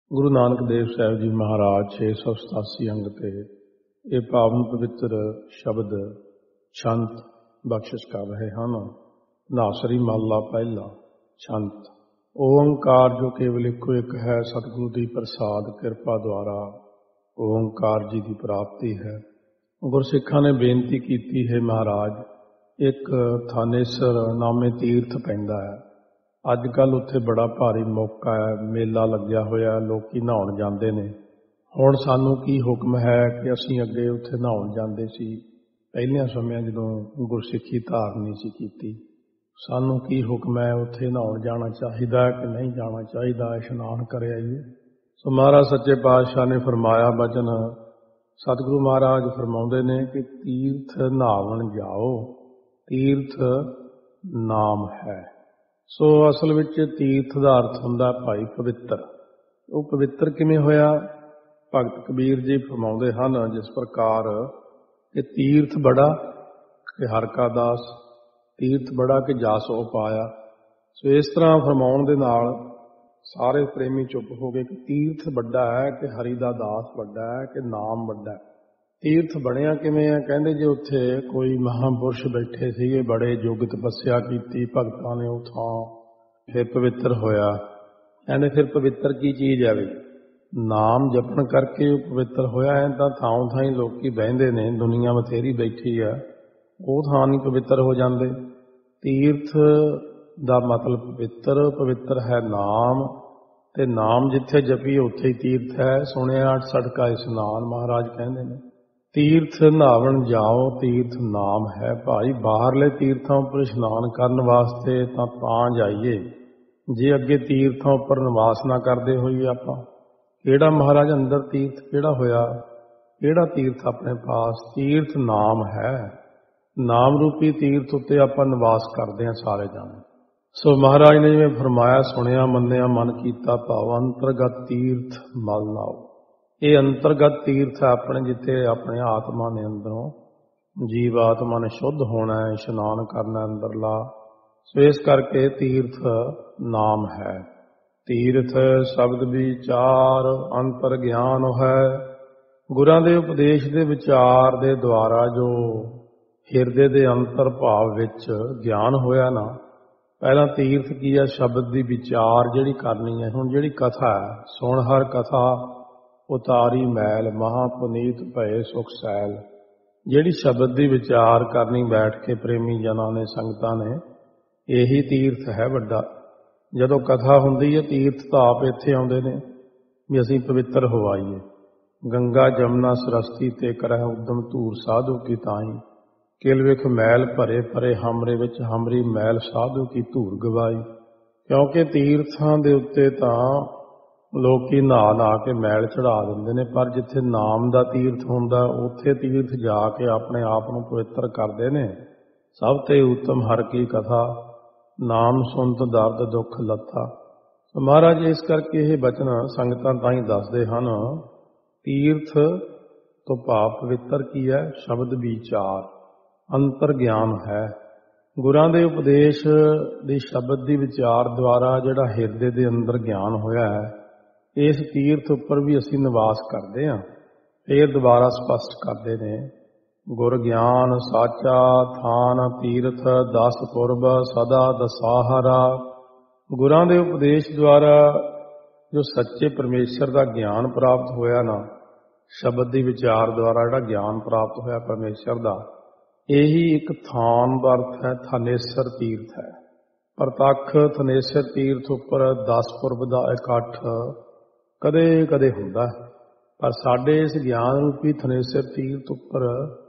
गुरु नानक देव साहब जी महाराज 687 अंग ते ये पावन पवित्र शब्द छंत बख्शिश कर रहे हैं। नासरी महला पहला छंत। ओंकार जो केवल इको एक है, सतगुरु की प्रसाद कृपा द्वारा ओंकार जी की प्राप्ति है। गुरसिखा ने बेनती की है, महाराज एक थानेसर नामे तीर्थ पैंदा है। अजकल उत्थे बड़ा भारी मौका है, मेला लग्या होया, लोकी नहाउण जांदे ने। हुण सानू की हुक्म है कि असीं अगे उत्थे नहाउण जांदे सी, पहलियां समयां जदों गुरसिੱਖੀ धारनी सी कीती। सानू की हुक्म है, उत्थे नहाउण जाना चाहिदा कि नहीं जाना चाहिदा, इशनान कर आइए। सो महाराज सच्चे पातशाह ने फरमाया वचन, सतगुरु महाराज फरमाउंदे ने कि तीर्थ नहावण जाओ, तीर्थ नाम है। सो असल विच तीर्थ दा अर्थ हुंदा भाई पवित्र। वो पवित्र किवें होया? भगत कबीर जी फरमाउंदे हन जिस प्रकार कि तीर्थ बड़ा कि हर का दास, तीर्थ बड़ा कि जास ओ पाया। सो इस तरह फरमाउण दे नाल सारे प्रेमी चुप हो गए कि तीर्थ बड़ा है कि हरि दा दास बड़ा है कि नाम बड़ा है। तीर्थ बणिया किवें है? कहंदे जे उत्थे कोई महापुरुष बैठे सीगे, बड़े युग तपस्या कीती भगतां ने, उह थां फिर पवित्र होया। कहंदे फिर पवित्र की चीज़ है? भी नाम जपण करके पवित्र होया है। तां थां थाई लोकी बहिंदे ने, दुनिया बथेरी बैठी है, ਉਹ ਥਾਂ नहीं पवित्र हो जाते। तीर्थ ਦਾ मतलब पवित्र, पवित्र है नाम, ते नाम जिथे जपी उत्थे ही तीर्थ है। सुनिया 68 का इशनान महाराज कहते हैं। तीर्थ नहावन जाओ, तीर्थ नाम है। भाई बाहरले तीर्थों पर इशनान करने वास्ते तां जाइए, जे अगे तीर्थों पर निवास ना करते होइए आपां। किहड़ा महाराज अंदर तीर्थ किहड़ा होया? किहड़ा तीर्थ अपने पास? तीर्थ नाम है। नाम रूपी तीर्थ उत्ते आपां निवास करते हैं सारे जाने। सो महाराज ने जिवें फरमाया, सुनिया मन्निया मन कीता भाव, अंतरगत तीर्थ मल नाओ। ये अंतरगत तीर्थ है अपने, जिथे अपने आत्मा ने अंदरों जीव आत्मा ने शुद्ध होना है, इशनान करना अंदरला। सो इस करके तीर्थ नाम है। तीर्थ शब्द विचार अंतर ज्ञान है। गुरां दे उपदेश दे विचार दे द्वारा जो हिरदे दे अंतर भाव विच ज्ञान होया ना, पहला तीर्थ की है शब्द दी विचार जिहड़ी करनी है। हुण जिहड़ी कथा है, सुण हर कथा उतारी मैल, महापुनीत भये सुख सैल। जिहड़ी शब्द दी विचार करनी बैठ के प्रेमी जनां ने, संगतां ने, यही तीर्थ है वड्डा। जदों कथा हुंदी है, तीर्थ तां आप इत्थे आउंदे ने भी असीं पवित्र हो आईए। गंगा जमुना सरस्वती ते करह उद्दम धूर साधु की ताई, किल विख मैल भरे भरे हमरे विच हमरी मैल साधु की धूर गवाई। क्योंकि तीर्थां दे उत्ते तां लोकी नहा नहा के मैल चढ़ा दिंदे ने, पर जिथे नाम दा तीर्थ हुंदा उत्थे तीर्थ जाके अपने आप नूं पवित्र करदे ने। सब ते उत्तम हर की कथा, नाम सुनत दर्द दुख लथा। तो महाराज इस करके ये बचन संगतां ताईं दसदे हन। तीर्थ तो भाव पवित्र की है, शब्द विचार अंतर ज्ञान है। गुरां दे उपदेश दे शब्द दी विचार द्वारा जिहड़ा हिरदे दे अंदर ज्ञान होया है, इस तीर्थ उपर भी असीं निवास करते हैं। फिर दोबारा स्पष्ट करते ने, गुर ज्ञान साचा थान तीर्थ 10 पुरब सदा दसाहरा। गुरां दे उपदेश द्वारा जो सच्चे परमेश्वर का ज्ञान प्राप्त होया ना, शब्द दी विचार द्वारा जिहड़ा ज्ञान प्राप्त होया परमेश्वर का, यही एक थान का अर्थ है। थानेसर तीर्थ है। प्रतख थानेसर तीर्थ उपर 10 पुरब का इकट्ठ कदे कदे हुंदा है, पर साडे इस ज्ञान रूपी थानेसर तीर्थ उपर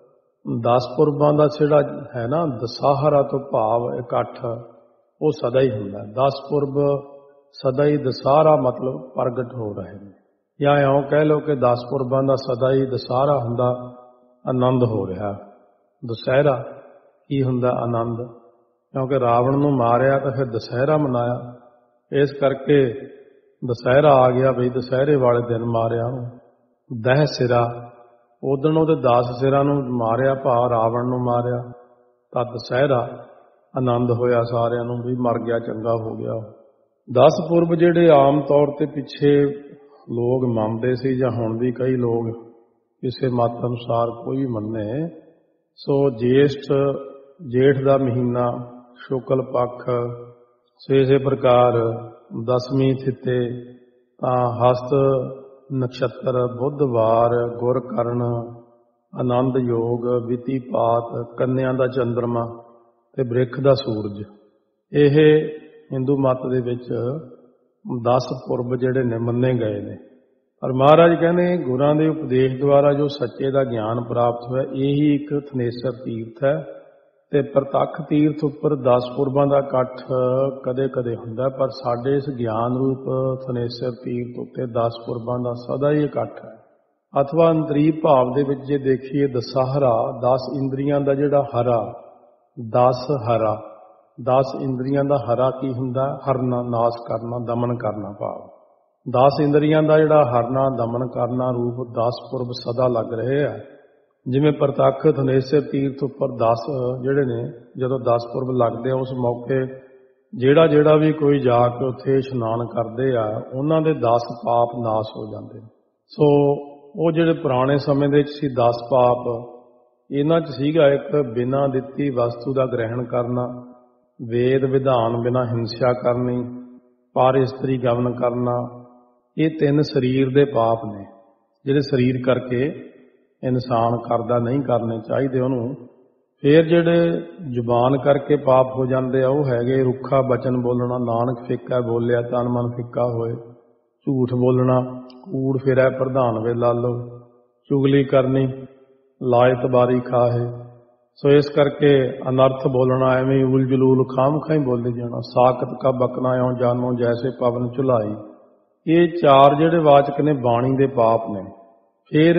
10 पुरबां दा जिहड़ा है ना, दसाहरा तो भाव इकट्ठ, वो सदा ही हुंदा। 10 पुरब सदा ही, दसाहरा मतलब प्रगट हो रहे हैं। या इउं कह लो कि 10 पुरबां दा सदा ही दसाहरा हुंदा, आनंद हो रहा। दशहरा की हुंदा? आनंद। क्योंकि रावण नूं मारिया तो फिर दशहरा मनाया, इस करके दशहरा आ गया बई दशहरे वाले दिन मारिया। दह सिरा उदण उहदे 10 सिरां नूं मारिया, भा रावण नूं मारिया, तां दशहरा आनंद होया सारिਆਂ नूं भी मर गया, चंगा हो गया। 10 पुरब जिहड़े आम तौर ते पिछे ਲੋਕ ਮੰਨਦੇ ਸੀ ਜਾਂ ਹੁਣ ਵੀ ਕਈ ਲੋਕ ਕਿਸੇ ਮਤ ਅਨੁਸਾਰ ਕੋਈ ਵੀ ਮੰਨੇ। ਸੋ ਜੇਠ ਦਾ ਮਹੀਨਾ ਸ਼ੁਕਲ ਪੱਖ, ਸੋ ਇਸੇ ਪ੍ਰਕਾਰ 10ਵੀਂ ਥਿੱਤੇ ਤਾਂ ਹਸਤ ਨਛੱਤਰ, ਬੁੱਧਵਾਰ, ਗੁਰਕਰਨ, ਆਨੰਦ ਯੋਗ, ਵਿਤੀਪਾਤ, ਕੰਨਿਆਂ ਦਾ ਚੰਦਰਮਾ ਤੇ ਬ੍ਰਿਖ ਦਾ ਸੂਰਜ। ਇਹ ਹਿੰਦੂ ਮਤ ਦੇ ਵਿੱਚ 10 ਪੁਰਬ ਜਿਹੜੇ ਨੇ ਮੰਨੇ ਗਏ ਨੇ। ਪਰ ਮਹਾਰਾਜ ਕਹਿੰਦੇ ਗੁਰਾਂ ਦੇ ਉਪਦੇਸ਼ ਦੁਆਰਾ ਜੋ ਸੱਚੇ ਦਾ ਗਿਆਨ ਪ੍ਰਾਪਤ ਹੋਇਆ, ਇਹੀ ਇੱਕ ਥਨੇਸਰ ਤੀਰਥ ਹੈ। ਤੇ ਪ੍ਰਤੱਖ ਤੀਰਥ ਉੱਪਰ 10 ਪੁਰਬਾਂ ਦਾ ਇਕੱਠ ਕਦੇ ਕਦੇ ਹੁੰਦਾ, ਪਰ ਸਾਡੇ ਇਸ ਗਿਆਨ ਰੂਪ ਥਨੇਸਰ ਤੀਰਥ ਉੱਤੇ 10 ਪੁਰਬਾਂ ਦਾ ਸਦਾ ਹੀ ਇਕੱਠ ਹੈ। ਅਥਵਾ ਅੰਤਰੀ ਭਾਵ ਦੇ ਵਿੱਚ ਜੇ ਦੇਖੀਏ, ਦਸਹਰਾ 10 ਇੰਦਰੀਆਂ ਦਾ ਜਿਹੜਾ ਹਰਾ, 10 ਹਰਾ, 10 ਇੰਦਰੀਆਂ ਦਾ ਹਰਾ ਕੀ ਹੁੰਦਾ? ਹਰਨਾ, ਨਾਸ ਕਰਨਾ, ਦਮਨ ਕਰਨਾ ਭਾਵ 10 ਇੰਦਰੀਆਂ ਦਾ ਜਿਹੜਾ ਹਰਨਾ, ਦਮਨ ਕਰਨਾ ਰੂਪ 10 ਪੁਰਬ ਸਦਾ ਲੱਗ ਰਹੇ ਆ। ਜਿਵੇਂ ਪ੍ਰਤੱਖ ਥਨੇਸਰ ਤੀਰਥ ਉੱਪਰ 10 ਜਿਹੜੇ ਨੇ, ਜਦੋਂ 10 ਪੁਰਬ ਲੱਗਦੇ ਆ, ਉਸ ਮੌਕੇ ਜਿਹੜਾ ਵੀ ਕੋਈ ਜਾ ਕੇ ਉੱਥੇ ਇਸ਼ਨਾਨ ਕਰਦੇ ਆ, ਉਹਨਾਂ ਦੇ 10 ਪਾਪ ਨਾਸ ਹੋ ਜਾਂਦੇ। ਸੋ ਉਹ ਜਿਹੜੇ ਪੁਰਾਣੇ ਸਮੇਂ ਦੇ ਵਿੱਚ ਸੀ 10 ਪਾਪ, ਇਹਨਾਂ 'ਚ ਸੀਗਾ ਇੱਕ ਬਿਨਾਂ ਦਿੱਤੀ ਵਸਤੂ ਦਾ ਗ੍ਰਹਿਣ ਕਰਨਾ, ਵੇਦ ਵਿਧਾਨ ਬਿਨਾਂ ਹਿੰਸਾ ਕਰਨੀ, ਪਰ ਇਸਤਰੀ ਗਮਨ ਕਰਨਾ। ਇਹ 3 ਸਰੀਰ ਦੇ ਪਾਪ ਨੇ ਜਿਹੜੇ ਸਰੀਰ ਕਰਕੇ ਇਨਸਾਨ ਕਰਦਾ, ਨਹੀਂ ਕਰਨੇ ਚਾਹੀਦੇ ਉਹਨੂੰ। ਫਿਰ ਜਿਹੜੇ ਜ਼ੁਬਾਨ ਕਰਕੇ ਪਾਪ ਹੋ ਜਾਂਦੇ ਆ, ਉਹ ਹੈਗੇ ਰੁੱਖਾ ਬਚਨ ਬੋਲਣਾ, ਨਾਨਕ ਫਿੱਕਾ ਬੋਲਿਆ ਤਨ ਮਨ ਫਿੱਕਾ ਹੋਏ, ਝੂਠ ਬੋਲਣਾ, ਕੂੜ ਫਿਰੈ ਪ੍ਰਧਾਨ ਵੇ ਲਾਲੋ, ਚੁਗਲੀ ਕਰਨੀ, ਲਾਇਤ ਬਾਰੀ ਖਾਹੇ। ਸੋ ਇਸ ਕਰਕੇ ਅਨਰਥ ਬੋਲਣਾ, ਐਵੇਂ ਉਲ ਜਲੂਲ ਖਾਮਖਾਈ ਬੋਲੇ ਜਾਣਾ, ਸਾਕਤ ਕਾ ਬਕਨਾ ਇਉਂ ਜਾਨੋ ਜੈਸੇ ਪਵਨ ਝੁਲਾਈ। ਇਹ 4 ਜਿਹੜੇ ਵਾਚਕ ਨੇ ਬਾਣੀ ਦੇ ਪਾਪ ਨੇ। ਫਿਰ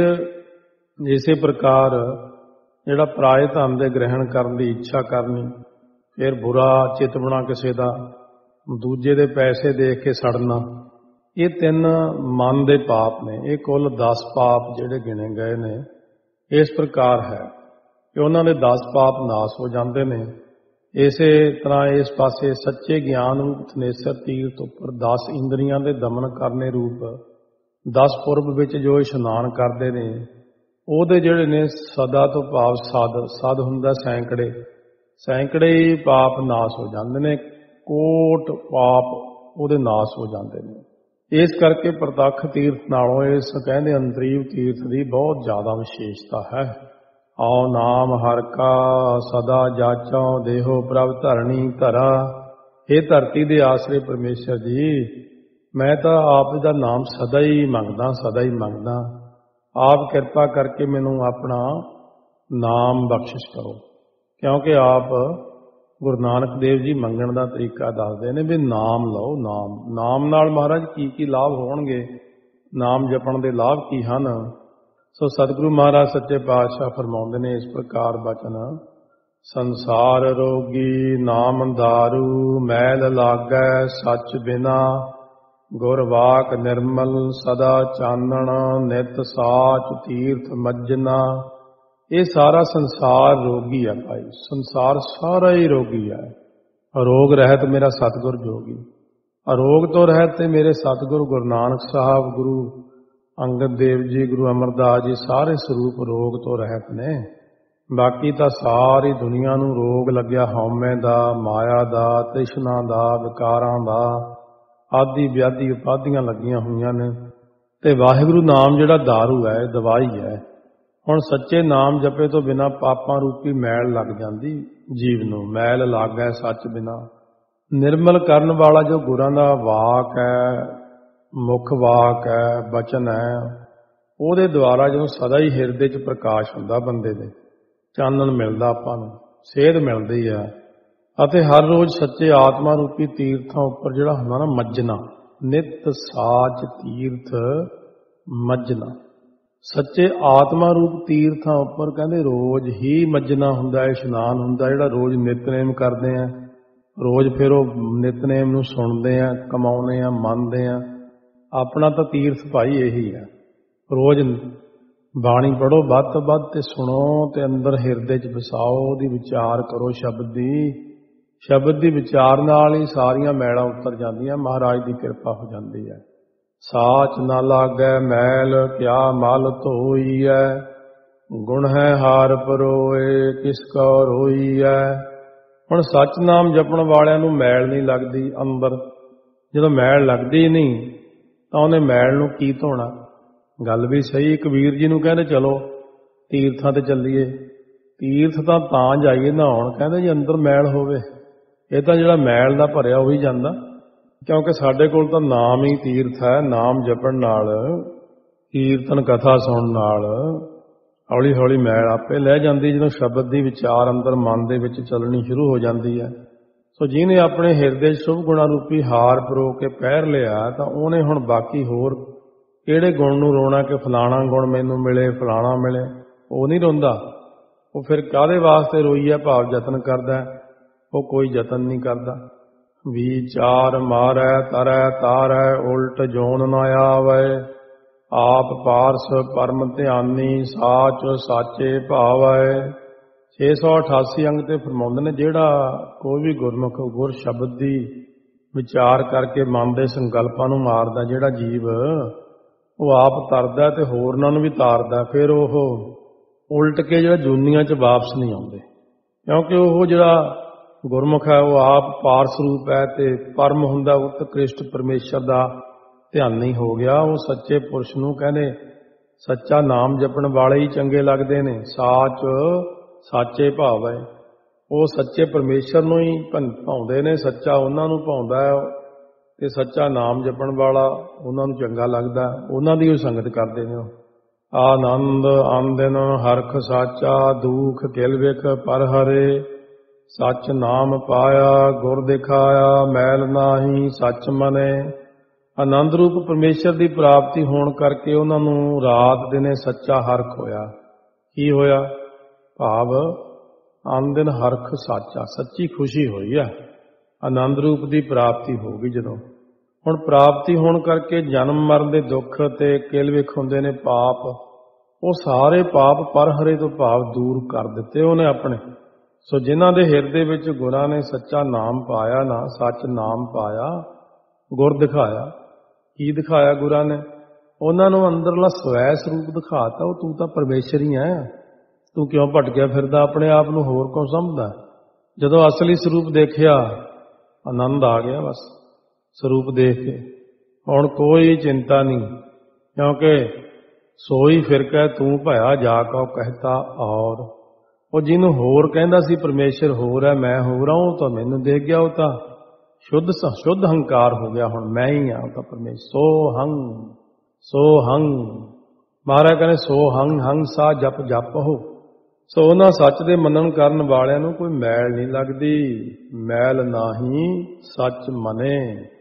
ਇਸੇ ਪ੍ਰਕਾਰ ਜਿਹੜਾ ਪਰਾਏ ਧਨ ਦੇ ਗ੍ਰਹਿਣ ਕਰਨ ਦੀ ਇੱਛਾ ਕਰਨੀ, ਫਿਰ ਬੁਰਾ ਚਿਤਵਣਾ ਕਿਸੇ ਦਾ, ਦੂਜੇ ਦੇ ਪੈਸੇ ਦੇਖ ਕੇ ਸੜਨਾ, ਇਹ 3 ਮਨ ਦੇ ਪਾਪ ਨੇ। ਇਹ ਕੁੱਲ 10 ਪਾਪ ਜਿਹੜੇ ਗਿਣੇ ਗਏ ਨੇ। ਇਸ ਪ੍ਰਕਾਰ ਹੈ ਕਿ ਉਹਨਾਂ ਦੇ 10 ਪਾਪ ਨਾਸ ਹੋ ਜਾਂਦੇ ਨੇ। ਇਸੇ ਤਰ੍ਹਾਂ ਇਸ ਪਾਸੇ ਸੱਚੇ ਗਿਆਨ ਰੂਪ ਥਨੇਸਰ ਤੀਰਥ ਉੱਪਰ 10 ਇੰਦਰੀਆਂ ਦੇ ਦਮਨ ਕਰਨੇ ਰੂਪ 10 ਪੁਰਬ ਵਿੱਚ ਜੋ ਇਸ਼ਨਾਨ ਕਰਦੇ ਨੇ, ਉਹਦੇ ਜਿਹੜੇ ਨੇ ਸਦਾ ਤੋਂ ਭਾਵ ਸਦ ਹੁੰਦਾ ਸੈਂਕੜੇ ਹੀ ਪਾਪ ਨਾਸ ਹੋ ਜਾਂਦੇ ਨੇ। ਕੋਟ ਪਾਪ ਉਹਦੇ ਨਾਸ ਹੋ ਜਾਂਦੇ ਨੇ। ਇਸ ਕਰਕੇ ਪ੍ਰਤੱਖ ਤੀਰਥ ਨਾਲੋਂ ਇਸ ਕਹਿੰਦੇ ਅੰਤਰੀਵ ਤੀਰਥ ਦੀ ਬਹੁਤ ਜ਼ਿਆਦਾ ਵਿਸ਼ੇਸ਼ਤਾ ਹੈ। ਆਓ ਨਾਮ ਹਰਿ ਕਾ ਸਦਾ ਜਾਚੋ, ਦੇਹੋ ਪ੍ਰਭ ਧਰਣੀ ਧਰਾ। ਇਹ ਧਰਤੀ ਦੇ ਆਸਰੇ ਪਰਮੇਸ਼ਰ ਜੀ, ਮੈਂ ਤਾਂ ਆਪ ਦਾ ਨਾਮ ਸਦਾ ਹੀ ਮੰਗਦਾ। ਆਪ ਕਿਰਪਾ ਕਰਕੇ ਮੈਨੂੰ ਆਪਣਾ ਨਾਮ ਬਖਸ਼ਿਸ਼ ਕਰੋ। ਕਿਉਂਕਿ ਆਪ ਗੁਰੂ ਨਾਨਕ ਦੇਵ ਜੀ ਮੰਗਣ ਦਾ ਤਰੀਕਾ ਦੱਸਦੇ ਨੇ ਵੀ ਨਾਮ ਲਓ। ਨਾਮ ਨਾਲ ਮਹਾਰਾਜ ਕੀ ਲਾਭ ਹੋਣਗੇ, ਨਾਮ ਜਪਣ ਦੇ ਲਾਭ ਕੀ ਹਨ। ਸੋ ਸਤਿਗੁਰੂ ਮਹਾਰਾਜ ਸੱਚੇ ਪਾਤਸ਼ਾਹ ਫਰਮਾਉਂਦੇ ਨੇ ਇਸ ਪ੍ਰਕਾਰ ਬਚਨ, ਸੰਸਾਰ ਰੋਗੀ ਨਾਮ ਦਾਰੂ, ਮੈਲ ਲਾਗੈ ਸੱਚ ਬਿਨਾ, ਗੁਰ ਵਾਕ ਨਿਰਮਲ ਸਦਾ ਚਾਨਣ, ਨਿਤ ਸਾਚ ਤੀਰਥ ਮੱਜਨਾ। ਇਹ ਸਾਰਾ ਸੰਸਾਰ ਰੋਗੀ ਹੈ ਭਾਈ, ਸੰਸਾਰ ਸਾਰਾ ਹੀ ਰੋਗੀ ਹੈ। ਅਰੋਗ ਰਹਿਤ ਮੇਰਾ ਸਤਿਗੁਰ ਜੋਗੀ, ਅਰੋਗ ਤੋਂ ਰਹਿਤ ਤੇ ਮੇਰੇ ਸਤਿਗੁਰੂ ਗੁਰੂ ਨਾਨਕ ਸਾਹਿਬ, ਗੁਰੂ ਅੰਗਦ ਦੇਵ ਜੀ, ਗੁਰੂ ਅਮਰਦਾਸ ਜੀ, ਸਾਰੇ ਸਰੂਪ ਰੋਗ ਤੋਂ ਰਹਿਤ ਨੇ। ਬਾਕੀ ਤਾਂ ਸਾਰੀ ਦੁਨੀਆ ਨੂੰ ਰੋਗ ਲੱਗਿਆ ਹਉਮੈ ਦਾ, ਮਾਇਆ ਦਾ, ਤ੍ਰਿਸ਼ਨਾ ਦਾ, ਵਿਕਾਰਾਂ ਦਾ, ਆਦਿ ਵਿਆਧੀ ਉਪਾਧੀਆਂ ਲੱਗੀਆਂ ਹੋਈਆਂ ਨੇ। ਤੇ ਵਾਹਿਗੁਰੂ ਨਾਮ ਜਿਹੜਾ ਦਾਰੂ ਹੈ, ਦਵਾਈ ਹੈ। ਹੁਣ ਸੱਚੇ ਨਾਮ ਜਪੇ ਤੋਂ ਬਿਨਾਂ ਪਾਪਾਂ ਰੂਪੀ ਮੈਲ ਲੱਗ ਜਾਂਦੀ ਜੀਵ ਨੂੰ। ਮੈਲ ਲਾਗੈ ਸੱਚ ਬਿਨਾਂ, ਨਿਰਮਲ ਕਰਨ ਵਾਲਾ ਜੋ ਗੁਰਾਂ ਦਾ ਵਾਕ ਹੈ, ਮੁੱਖ ਵਾਕ ਹੈ, ਬਚਨ ਹੈ, ਉਹਦੇ ਦੁਆਰਾ ਜਦੋਂ ਸਦਾ ਹੀ ਹਿਰਦੇ 'ਚ ਪ੍ਰਕਾਸ਼ ਹੁੰਦਾ, ਬੰਦੇ ਦੇ ਚਾਨਣ ਮਿਲਦਾ, ਆਪਾਂ ਨੂੰ ਸੇਧ ਮਿਲਦੀ ਹੈ। ਅਤੇ ਹਰ ਰੋਜ਼ ਸੱਚੇ ਆਤਮਾ ਰੂਪੀ ਤੀਰਥਾਂ ਉੱਪਰ ਜਿਹੜਾ ਹੁੰਦਾ ਨਾ ਮੱਜਣਾ, ਨਿਤ ਸਾਚ ਤੀਰਥ ਮੱਜਣਾ, ਸੱਚੇ ਆਤਮਾ ਰੂਪ ਤੀਰਥਾਂ ਉੱਪਰ ਕਹਿੰਦੇ ਰੋਜ਼ ਹੀ ਮੱਜਣਾ ਹੁੰਦਾ, ਇਸ਼ਨਾਨ ਹੁੰਦਾ। ਜਿਹੜਾ ਰੋਜ਼ ਨਿਤਨੇਮ ਕਰਦੇ ਆ, ਰੋਜ਼ ਫਿਰ ਉਹ ਨਿਤਨੇਮ ਨੂੰ ਸੁਣਦੇ ਆ, ਕਮਾਉਂਦੇ ਆ, ਮੰਨਦੇ ਆ। ਆਪਣਾ ਤਾਂ ਤੀਰਥ ਭਾਈ ਇਹੀ ਹੈ। ਰੋਜ਼ ਬਾਣੀ ਪੜ੍ਹੋ ਵੱਧ ਤੋਂ ਵੱਧ ਤੇ ਸੁਣੋ ਤੇ ਅੰਦਰ ਹਿਰਦੇ 'ਚ ਵਸਾਓ, ਉਹਦੀ ਵਿਚਾਰ ਕਰੋ। ਸ਼ਬਦ ਦੀ ਵਿਚਾਰ ਨਾਲ ਹੀ ਸਾਰੀਆਂ ਮੈਲਾਂ ਉਤਰ ਜਾਂਦੀਆਂ, ਮਹਾਰਾਜ ਦੀ ਕਿਰਪਾ ਹੋ ਜਾਂਦੀ ਹੈ। ਸਾਚ ਨਾ ਲਾਗੈ ਮੈਲ ਕਿਆ ਮਲ ਧੋਈਐ। ਗੁਣ ਹੈ ਹਾਰ ਪਰੋਏ ਕਿਸ ਕੋ ਰੋਈਐ। ਹੁਣ ਸੱਚ ਨਾਮ ਜਪਣ ਵਾਲਿਆਂ ਨੂੰ ਮੈਲ ਨਹੀਂ ਲੱਗਦੀ ਅੰਦਰ। ਜਦੋਂ ਮੈਲ ਲੱਗਦੀ ਨਹੀਂ ਤਾਂ ਉਹਨੇ ਮੈਲ ਨੂੰ ਕੀ ਧੋਣਾ। ਗੱਲ ਵੀ ਸਹੀ। ਕਬੀਰ ਜੀ ਨੂੰ ਕਹਿੰਦੇ ਚਲੋ ਤੀਰਥਾਂ ਤੇ ਚੱਲੀਏ। ਤੀਰਥ ਤਾਂ ਜਾਈਏ ਨਹਾਉਣ, ਕਹਿੰਦੇ ਜੀ ਅੰਦਰ ਮੈਲ ਹੋਵੇ। ਇਹ ਤਾਂ ਜਿਹੜਾ ਮੈਲ ਦਾ ਭਰਿਆ ਉਹੀ ਜਾਂਦਾ, ਕਿਉਂਕਿ ਸਾਡੇ ਕੋਲ ਤਾਂ ਨਾਮ ਹੀ ਤੀਰਥ ਹੈ। ਨਾਮ ਜਪਣ ਨਾਲ, ਕੀਰਤਨ ਕਥਾ ਸੁਣਨ ਨਾਲ ਹੌਲੀ ਹੌਲੀ ਮੈਲ ਆਪੇ ਲੈ ਜਾਂਦੀ। ਜਦੋਂ ਸ਼ਬਦ ਦੀ ਵਿਚਾਰ ਅੰਦਰ ਮਨ ਦੇ ਵਿੱਚ ਚੱਲਣੀ ਸ਼ੁਰੂ ਹੋ ਜਾਂਦੀ ਹੈ। ਸੋ ਜਿਹਨੇ ਆਪਣੇ ਹਿਰਦੇ 'ਚ ਸ਼ੁਭ ਗੁਣਾ ਰੂਪੀ ਹਾਰ ਪਰੋ ਕੇ ਪਹਿਰ ਲਿਆ, ਤਾਂ ਉਹਨੇ ਹੁਣ ਬਾਕੀ ਹੋਰ ਕਿਹੜੇ ਗੁਣ ਨੂੰ ਰੋਣਾ ਕਿ ਫਲਾਣਾ ਗੁਣ ਮੈਨੂੰ ਮਿਲੇ, ਫਲਾਣਾ ਮਿਲੇ। ਉਹ ਨਹੀਂ ਰੋਂਦਾ। ਉਹ ਫਿਰ ਕਾਹਦੇ ਵਾਸਤੇ ਰੋਈਆ ਭਾਵ ਯਤਨ ਕਰਦਾ। ਉਹ ਕੋਈ ਯਤਨ ਨਹੀਂ ਕਰਦਾ। ਵਿਚਾਰ ਮਾਰੈ ਤਰੈ ਤਾਰੈ ਉਲਟ ਜੋਨ ਨਾ ਆਵੈ। ਆਪ ਪਾਰਸ ਪਰਮ ਧਿਆਨੀ ਸਾਚ ਸਾਚੇ ਭਾਵੈ। 688 ਅੰਗ ਤੇ ਫਰਮਾਉਂਦੇ ਨੇ, ਜਿਹੜਾ ਕੋਈ ਵੀ ਗੁਰਮੁਖ ਗੁਰ ਸ਼ਬਦ ਦੀ ਵਿਚਾਰ ਕਰਕੇ ਮਨ ਦੇ ਸੰਕਲਪਾਂ ਨੂੰ ਮਾਰਦਾ ਜਿਹੜਾ ਜੀਵ, ਉਹ ਆਪ ਤਰਦਾ ਤੇ ਹੋਰਨਾਂ ਨੂੰ ਵੀ ਤਾਰਦਾ। ਫਿਰ ਉਹ ਉਲਟ ਕੇ ਜਿਹੜਾ ਜੂਨੀਆਂ 'ਚ ਵਾਪਸ ਨਹੀਂ ਆਉਂਦੇ, ਕਿਉਂਕਿ ਉਹ ਜਿਹੜਾ ਗੁਰਮੁਖ ਹੈ ਉਹ ਆਪ ਪਾਰਸ ਰੂਪ ਹੈ ਤੇ ਪਰਮ ਹੁੰਦਾ ਉਤਕ੍ਰਿਸ਼ਟ ਪਰਮੇਸ਼ਰ ਦਾ ਧਿਆਨੀ ਹੋ ਗਿਆ। ਉਹ ਸੱਚੇ ਪੁਰਸ਼ ਨੂੰ ਕਹਿੰਦੇ ਸੱਚਾ ਨਾਮ ਜਪਣ ਵਾਲੇ ਹੀ ਚੰਗੇ ਲੱਗਦੇ ਨੇ। ਸਾਚ ਸਾਚੇ ਭਾਵ ਹੈ। ਉਹ ਸੱਚੇ ਪਰਮੇਸ਼ਰ ਨੂੰ ਹੀ ਭਾਉਂਦੇ ਨੇ, ਸੱਚਾ ਉਹਨਾਂ ਨੂੰ ਭਾਉਂਦਾ ਹੈ ਤੇ ਸੱਚਾ ਨਾਮ ਜਪਣ ਵਾਲਾ ਉਹਨਾਂ ਨੂੰ ਚੰਗਾ ਲੱਗਦਾ। ਉਹਨਾਂ ਦੀ ਉਹ ਸੰਗਤ ਕਰਦੇ ਨੇ। ਆਨੰਦ ਆਂਦਨ ਹਰਖ ਸਾਚਾ ਦੁਖ ਕਿਲ ਵਿਖ ਪਰ ਹਰੇ। ਸੱਚ ਨਾਮ ਪਾਇਆ ਗੁਰ ਦਿਖਾਇਆ ਮੈਲ ਨਾਹੀ ਸੱਚ ਮਨੇ। ਆਨੰਦ ਰੂਪ ਪਰਮੇਸ਼ਰ ਦੀ ਪ੍ਰਾਪਤੀ ਹੋਣ ਕਰਕੇ ਉਹਨਾਂ ਨੂੰ ਰਾਤ ਦਿਨੇ ਸੱਚਾ ਹਰਖ ਹੋਇਆ। ਕੀ ਹੋਇਆ? ਭਾਵ ਆਨੰਦਨ ਹਰਖ ਸਾਚਾ, ਸੱਚੀ ਖੁਸ਼ੀ ਹੋਈ ਹੈ। ਆਨੰਦ ਰੂਪ ਦੀ ਪ੍ਰਾਪਤੀ ਹੋ ਗਈ। ਜਦੋਂ ਹੁਣ ਪ੍ਰਾਪਤੀ ਹੋਣ ਕਰਕੇ ਜਨਮ ਮਰਨ ਦੇ ਦੁੱਖ ਤੇ ਕਿਲ ਵਿਖ ਹੁੰਦੇ ਨੇ ਪਾਪ, ਉਹ ਸਾਰੇ ਪਾਪ ਪਰ ਹਰੇ ਤੋਂ ਭਾਵ ਦੂਰ ਕਰ ਦਿੱਤੇ ਉਹਨੇ ਆਪਣੇ। ਸੋ ਜਿਨ੍ਹਾਂ ਦੇ ਹਿਰਦੇ ਵਿੱਚ ਗੁਰਾਂ ਨੇ ਸੱਚਾ ਨਾਮ ਪਾਇਆ ਨਾ, ਸੱਚ ਨਾਮ ਪਾਇਆ, ਗੁਰ ਦਿਖਾਇਆ। ਕੀ ਦਿਖਾਇਆ ਗੁਰਾਂ ਨੇ? ਉਹਨਾਂ ਨੂੰ ਅੰਦਰਲਾ ਸਵੈ ਸਰੂਪ ਦਿਖਾਤਾ। ਉਹ ਤੂੰ ਤਾਂ ਪਰਮੇਸ਼ਰ ਹੀ ਹੈ, ਤੂੰ ਕਿਉਂ ਭਟਕਿਆ ਫਿਰਦਾ, ਆਪਣੇ ਆਪ ਨੂੰ ਹੋਰ ਕੌਣ ਸਮਝਦਾ। ਜਦੋਂ ਅਸਲੀ ਸਰੂਪ ਦੇਖਿਆ ਆਨੰਦ ਆ ਗਿਆ। ਬਸ ਸਰੂਪ ਦੇਖ ਕੇ ਹੁਣ ਕੋਈ ਚਿੰਤਾ ਨਹੀਂ, ਕਿਉਂਕਿ ਸੋਈ ਫਿਰ ਕਹਿ ਤੂੰ ਭਇਆ ਜਾ ਕਉ ਕਹਿਤਾ ਔਰ। ਉਹ ਜਿਹਨੂੰ ਹੋਰ ਕਹਿੰਦਾ ਸੀ ਪਰਮੇਸ਼ਰ ਹੋਰ ਹੈ, ਮੈਂ ਹੋਰ ਹਾਂ, ਉਹ ਤਾਂ ਮੈਨੂੰ ਦੇਖ ਗਿਆ। ਉਹ ਤਾਂ ਸ਼ੁੱਧ ਹੰਕਾਰ ਹੋ ਗਿਆ। ਹੁਣ ਮੈਂ ਹੀ ਹਾਂ, ਉਹ ਤਾਂ ਪਰਮੇਸ਼ਰ। ਸੋ ਹੰਗ ਮਹਾਰਾਜ ਕਹਿੰਦੇ ਸੋ ਹੰਗ ਸਾ ਜਪ ਜਪ ਹੋ। ਸੋ ਉਹਨਾਂ ਸੱਚ ਦੇ ਮੰਨਣ ਕਰਨ ਵਾਲਿਆਂ ਨੂੰ ਕੋਈ ਮੈਲ ਨਹੀਂ ਲੱਗਦੀ। ਮੈਲ ਨਾਹੀ ਸੱਚ ਮਨੇ।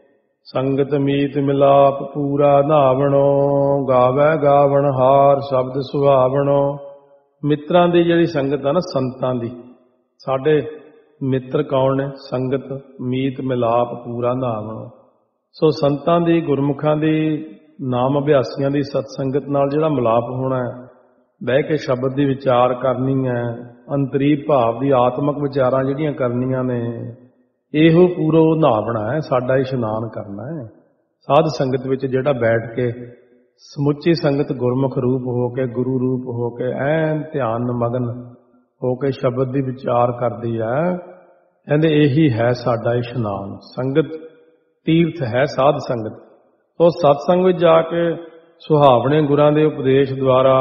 ਸੰਗਤ ਮੀਤ ਮਿਲਾਪ ਪੂਰਾ ਨਾਵਣੋ। ਗਾਵੈ ਗਾਵਣ ਹਾਰ ਸ਼ਬਦ ਸੁਹਾਵਣੋ। ਮਿੱਤਰਾਂ ਦੀ ਜਿਹੜੀ ਸੰਗਤ ਆ ਨਾ, ਸੰਤਾਂ ਦੀ, ਸਾਡੇ ਮਿੱਤਰ ਕੌਣ ਨੇ? ਸੰਗਤ ਮੀਤ ਮਿਲਾਪ ਪੂਰਾ ਨਾਵਣੋ। ਸੋ ਸੰਤਾਂ ਦੀ, ਗੁਰਮੁਖਾਂ ਦੀ, ਨਾਮ ਅਭਿਆਸੀਆਂ ਦੀ ਸਤਸੰਗਤ ਨਾਲ ਜਿਹੜਾ ਮਿਲਾਪ ਹੋਣਾ ਹੈ, ਬਹਿ ਕੇ ਸ਼ਬਦ ਦੀ ਵਿਚਾਰ ਕਰਨੀ ਹੈ, ਅੰਤਰੀ ਭਾਵ ਦੀ ਆਤਮਕ ਵਿਚਾਰਾਂ ਜਿਹੜੀਆਂ ਕਰਨੀਆਂ ਨੇ, ਇਹੋ ਪੂਰਾ ਨਹਾਵਣਾ ਹੈ, ਸਾਡਾ ਇਸ਼ਨਾਨ ਕਰਨਾ ਹੈ। ਸਾਧ ਸੰਗਤ ਵਿੱਚ ਜਿਹੜਾ ਬੈਠ ਕੇ ਸਮੁੱਚੀ ਸੰਗਤ ਗੁਰਮੁਖ ਰੂਪ ਹੋ ਕੇ, ਗੁਰੂ ਰੂਪ ਹੋ ਕੇ, ਐਨ ਧਿਆਨ ਮਗਨ ਹੋ ਕੇ ਸ਼ਬਦ ਦੀ ਵਿਚਾਰ ਕਰਦੀ ਹੈ, ਕਹਿੰਦੇ ਇਹੀ ਹੈ ਸਾਡਾ ਇਸ਼ਨਾਨ। ਸੰਗਤ ਤੀਰਥ ਹੈ ਸਾਧ ਸੰਗਤ। ਉਹ ਸਤਸੰਗ ਵਿੱਚ ਜਾ ਕੇ ਸੁਹਾਵਣੇ ਗੁਰਾਂ ਦੇ ਉਪਦੇਸ਼ ਦੁਆਰਾ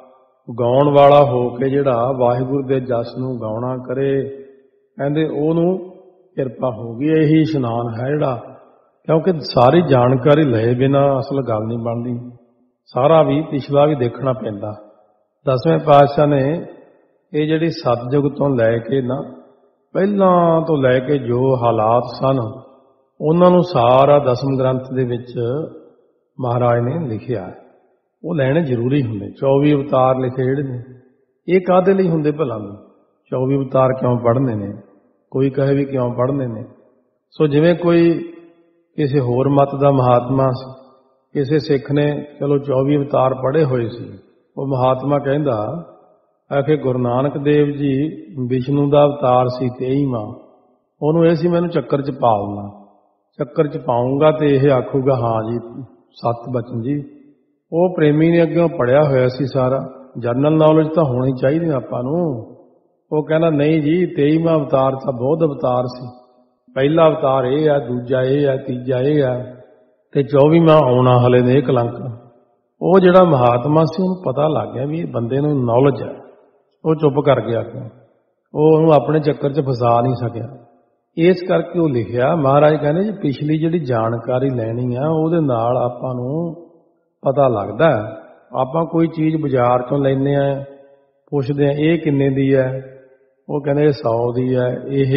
ਗਾਉਣ ਵਾਲਾ ਹੋ ਕੇ ਜਿਹੜਾ ਵਾਹਿਗੁਰੂ ਦੇ ਜਸ ਨੂੰ ਗਾਉਣਾ ਕਰੇ, ਕਹਿੰਦੇ ਉਹਨੂੰ ਕਿਰਪਾ ਹੋ ਗਈ। ਇਹੀ ਇਸ਼ਨਾਨ ਹੈ ਜਿਹੜਾ, ਕਿਉਂਕਿ ਸਾਰੀ ਜਾਣਕਾਰੀ ਲਏ ਬਿਨਾਂ ਅਸਲ ਗੱਲ ਨਹੀਂ ਬਣਦੀ। ਸਾਰਾ ਵੀ ਪਿਛਲਾ ਵੀ ਦੇਖਣਾ ਪੈਂਦਾ। 10ਵੇਂ ਪਾਤਸ਼ਾਹ ਨੇ ਇਹ ਜਿਹੜੀ ਸਤਿਯੁਗ ਤੋਂ ਲੈ ਕੇ ਨਾ, ਪਹਿਲਾਂ ਤੋਂ ਲੈ ਕੇ ਜੋ ਹਾਲਾਤ ਸਨ, ਉਹਨਾਂ ਨੂੰ ਸਾਰਾ ਦਸਮ ਗ੍ਰੰਥ ਦੇ ਵਿੱਚ ਮਹਾਰਾਜ ਨੇ ਲਿਖਿਆ। ਉਹ ਲੈਣੇ ਜ਼ਰੂਰੀ ਹੁੰਦੇ। 24 ਅਵਤਾਰ ਲਿਖੇ ਜਿਹੜੇ ਨੇ, ਇਹ ਕਾਹਦੇ ਲਈ ਹੁੰਦੇ ਭਲਾ? 24 ਅਵਤਾਰ ਕਿਉਂ ਪੜ੍ਹਨੇ ਨੇ? ਕੋਈ ਕਹੇ ਵੀ ਕਿਉਂ ਪੜ੍ਹਨੇ ਨੇ। ਸੋ ਜਿਵੇਂ ਕੋਈ ਕਿਸੇ ਹੋਰ ਮਤ ਦਾ ਮਹਾਤਮਾ, ਕਿਸੇ ਸਿੱਖ ਨੇ ਚਲੋ 24 ਅਵਤਾਰ ਪੜ੍ਹੇ ਹੋਏ ਸੀ, ਉਹ ਮਹਾਤਮਾ ਕਹਿੰਦਾ ਆਖੇ ਗੁਰੂ ਨਾਨਕ ਦੇਵ ਜੀ ਵਿਸ਼ਨੂੰ ਦਾ ਅਵਤਾਰ ਸੀ 23ਵਾਂ। ਉਹਨੂੰ ਇਹ ਸੀ ਮੈਨੂੰ ਚੱਕਰ 'ਚ ਪਾ ਦੇਣਾ, ਚੱਕਰ 'ਚ ਪਾਊਂਗਾ ਤੇ ਇਹ ਆਖੂਗਾ ਹਾਂ ਜੀ ਸਤਬਚਨ ਜੀ, ਉਹ ਪ੍ਰੇਮੀ ਨੇ ਅੱਗੇ ਪੜ੍ਹਿਆ ਹੋਇਆ ਸੀ ਸਾਰਾ, ਜਨਰਲ ਨੌਲੇਜ ਤਾਂ ਹੋਣੀ ਚਾਹੀਦੀ ਆਪਾਂ ਨੂੰ। ਉਹ ਕਹਿੰਦਾ ਨਹੀਂ ਜੀ, 23ਵਾਂ ਅਵਤਾਰ ਤਾਂ ਬੁੱਧ ਅਵਤਾਰ ਸੀ, ਪਹਿਲਾ ਅਵਤਾਰ ਇਹ ਆ, ਦੂਜਾ ਇਹ ਆ, ਤੀਜਾ ਇਹ ਆ, ਤੇ 24ਵਾਂ ਆਉਣਾ ਹਲੇ ਦੇ ਕਲੰਕ। ਉਹ ਜਿਹੜਾ ਮਹਾਤਮਾ ਸੀ ਉਹਨੂੰ ਪਤਾ ਲੱਗ ਗਿਆ ਵੀ ਇਹ ਬੰਦੇ ਨੂੰ ਨੌਲੇਜ ਹੈ, ਉਹ ਚੁੱਪ ਕਰ ਗਿਆ, ਉਹ ਉਹਨੂੰ ਆਪਣੇ ਚੱਕਰ 'ਚ ਫਸਾ ਨਹੀਂ ਸਕਿਆ। ਇਸ ਕਰਕੇ ਉਹ ਲਿਖਿਆ, ਮਹਾਰਾਜ ਕਹਿੰਦੇ ਜੀ ਪਿਛਲੀ ਜਿਹੜੀ ਜਾਣਕਾਰੀ ਲੈਣੀ ਆ ਉਹਦੇ ਨਾਲ ਆਪਾਂ ਨੂੰ ਪਤਾ ਲੱਗਦਾ। ਆਪਾਂ ਕੋਈ ਚੀਜ਼ ਬਾਜ਼ਾਰ 'ਚੋਂ ਲੈਂਦੇ ਆ, ਪੁੱਛਦੇ ਆ ਇਹ ਕਿੰਨੇ ਦੀ ਹੈ, ਉਹ ਕਹਿੰਦੇ ਇਹ 100 ਦੀ ਹੈ,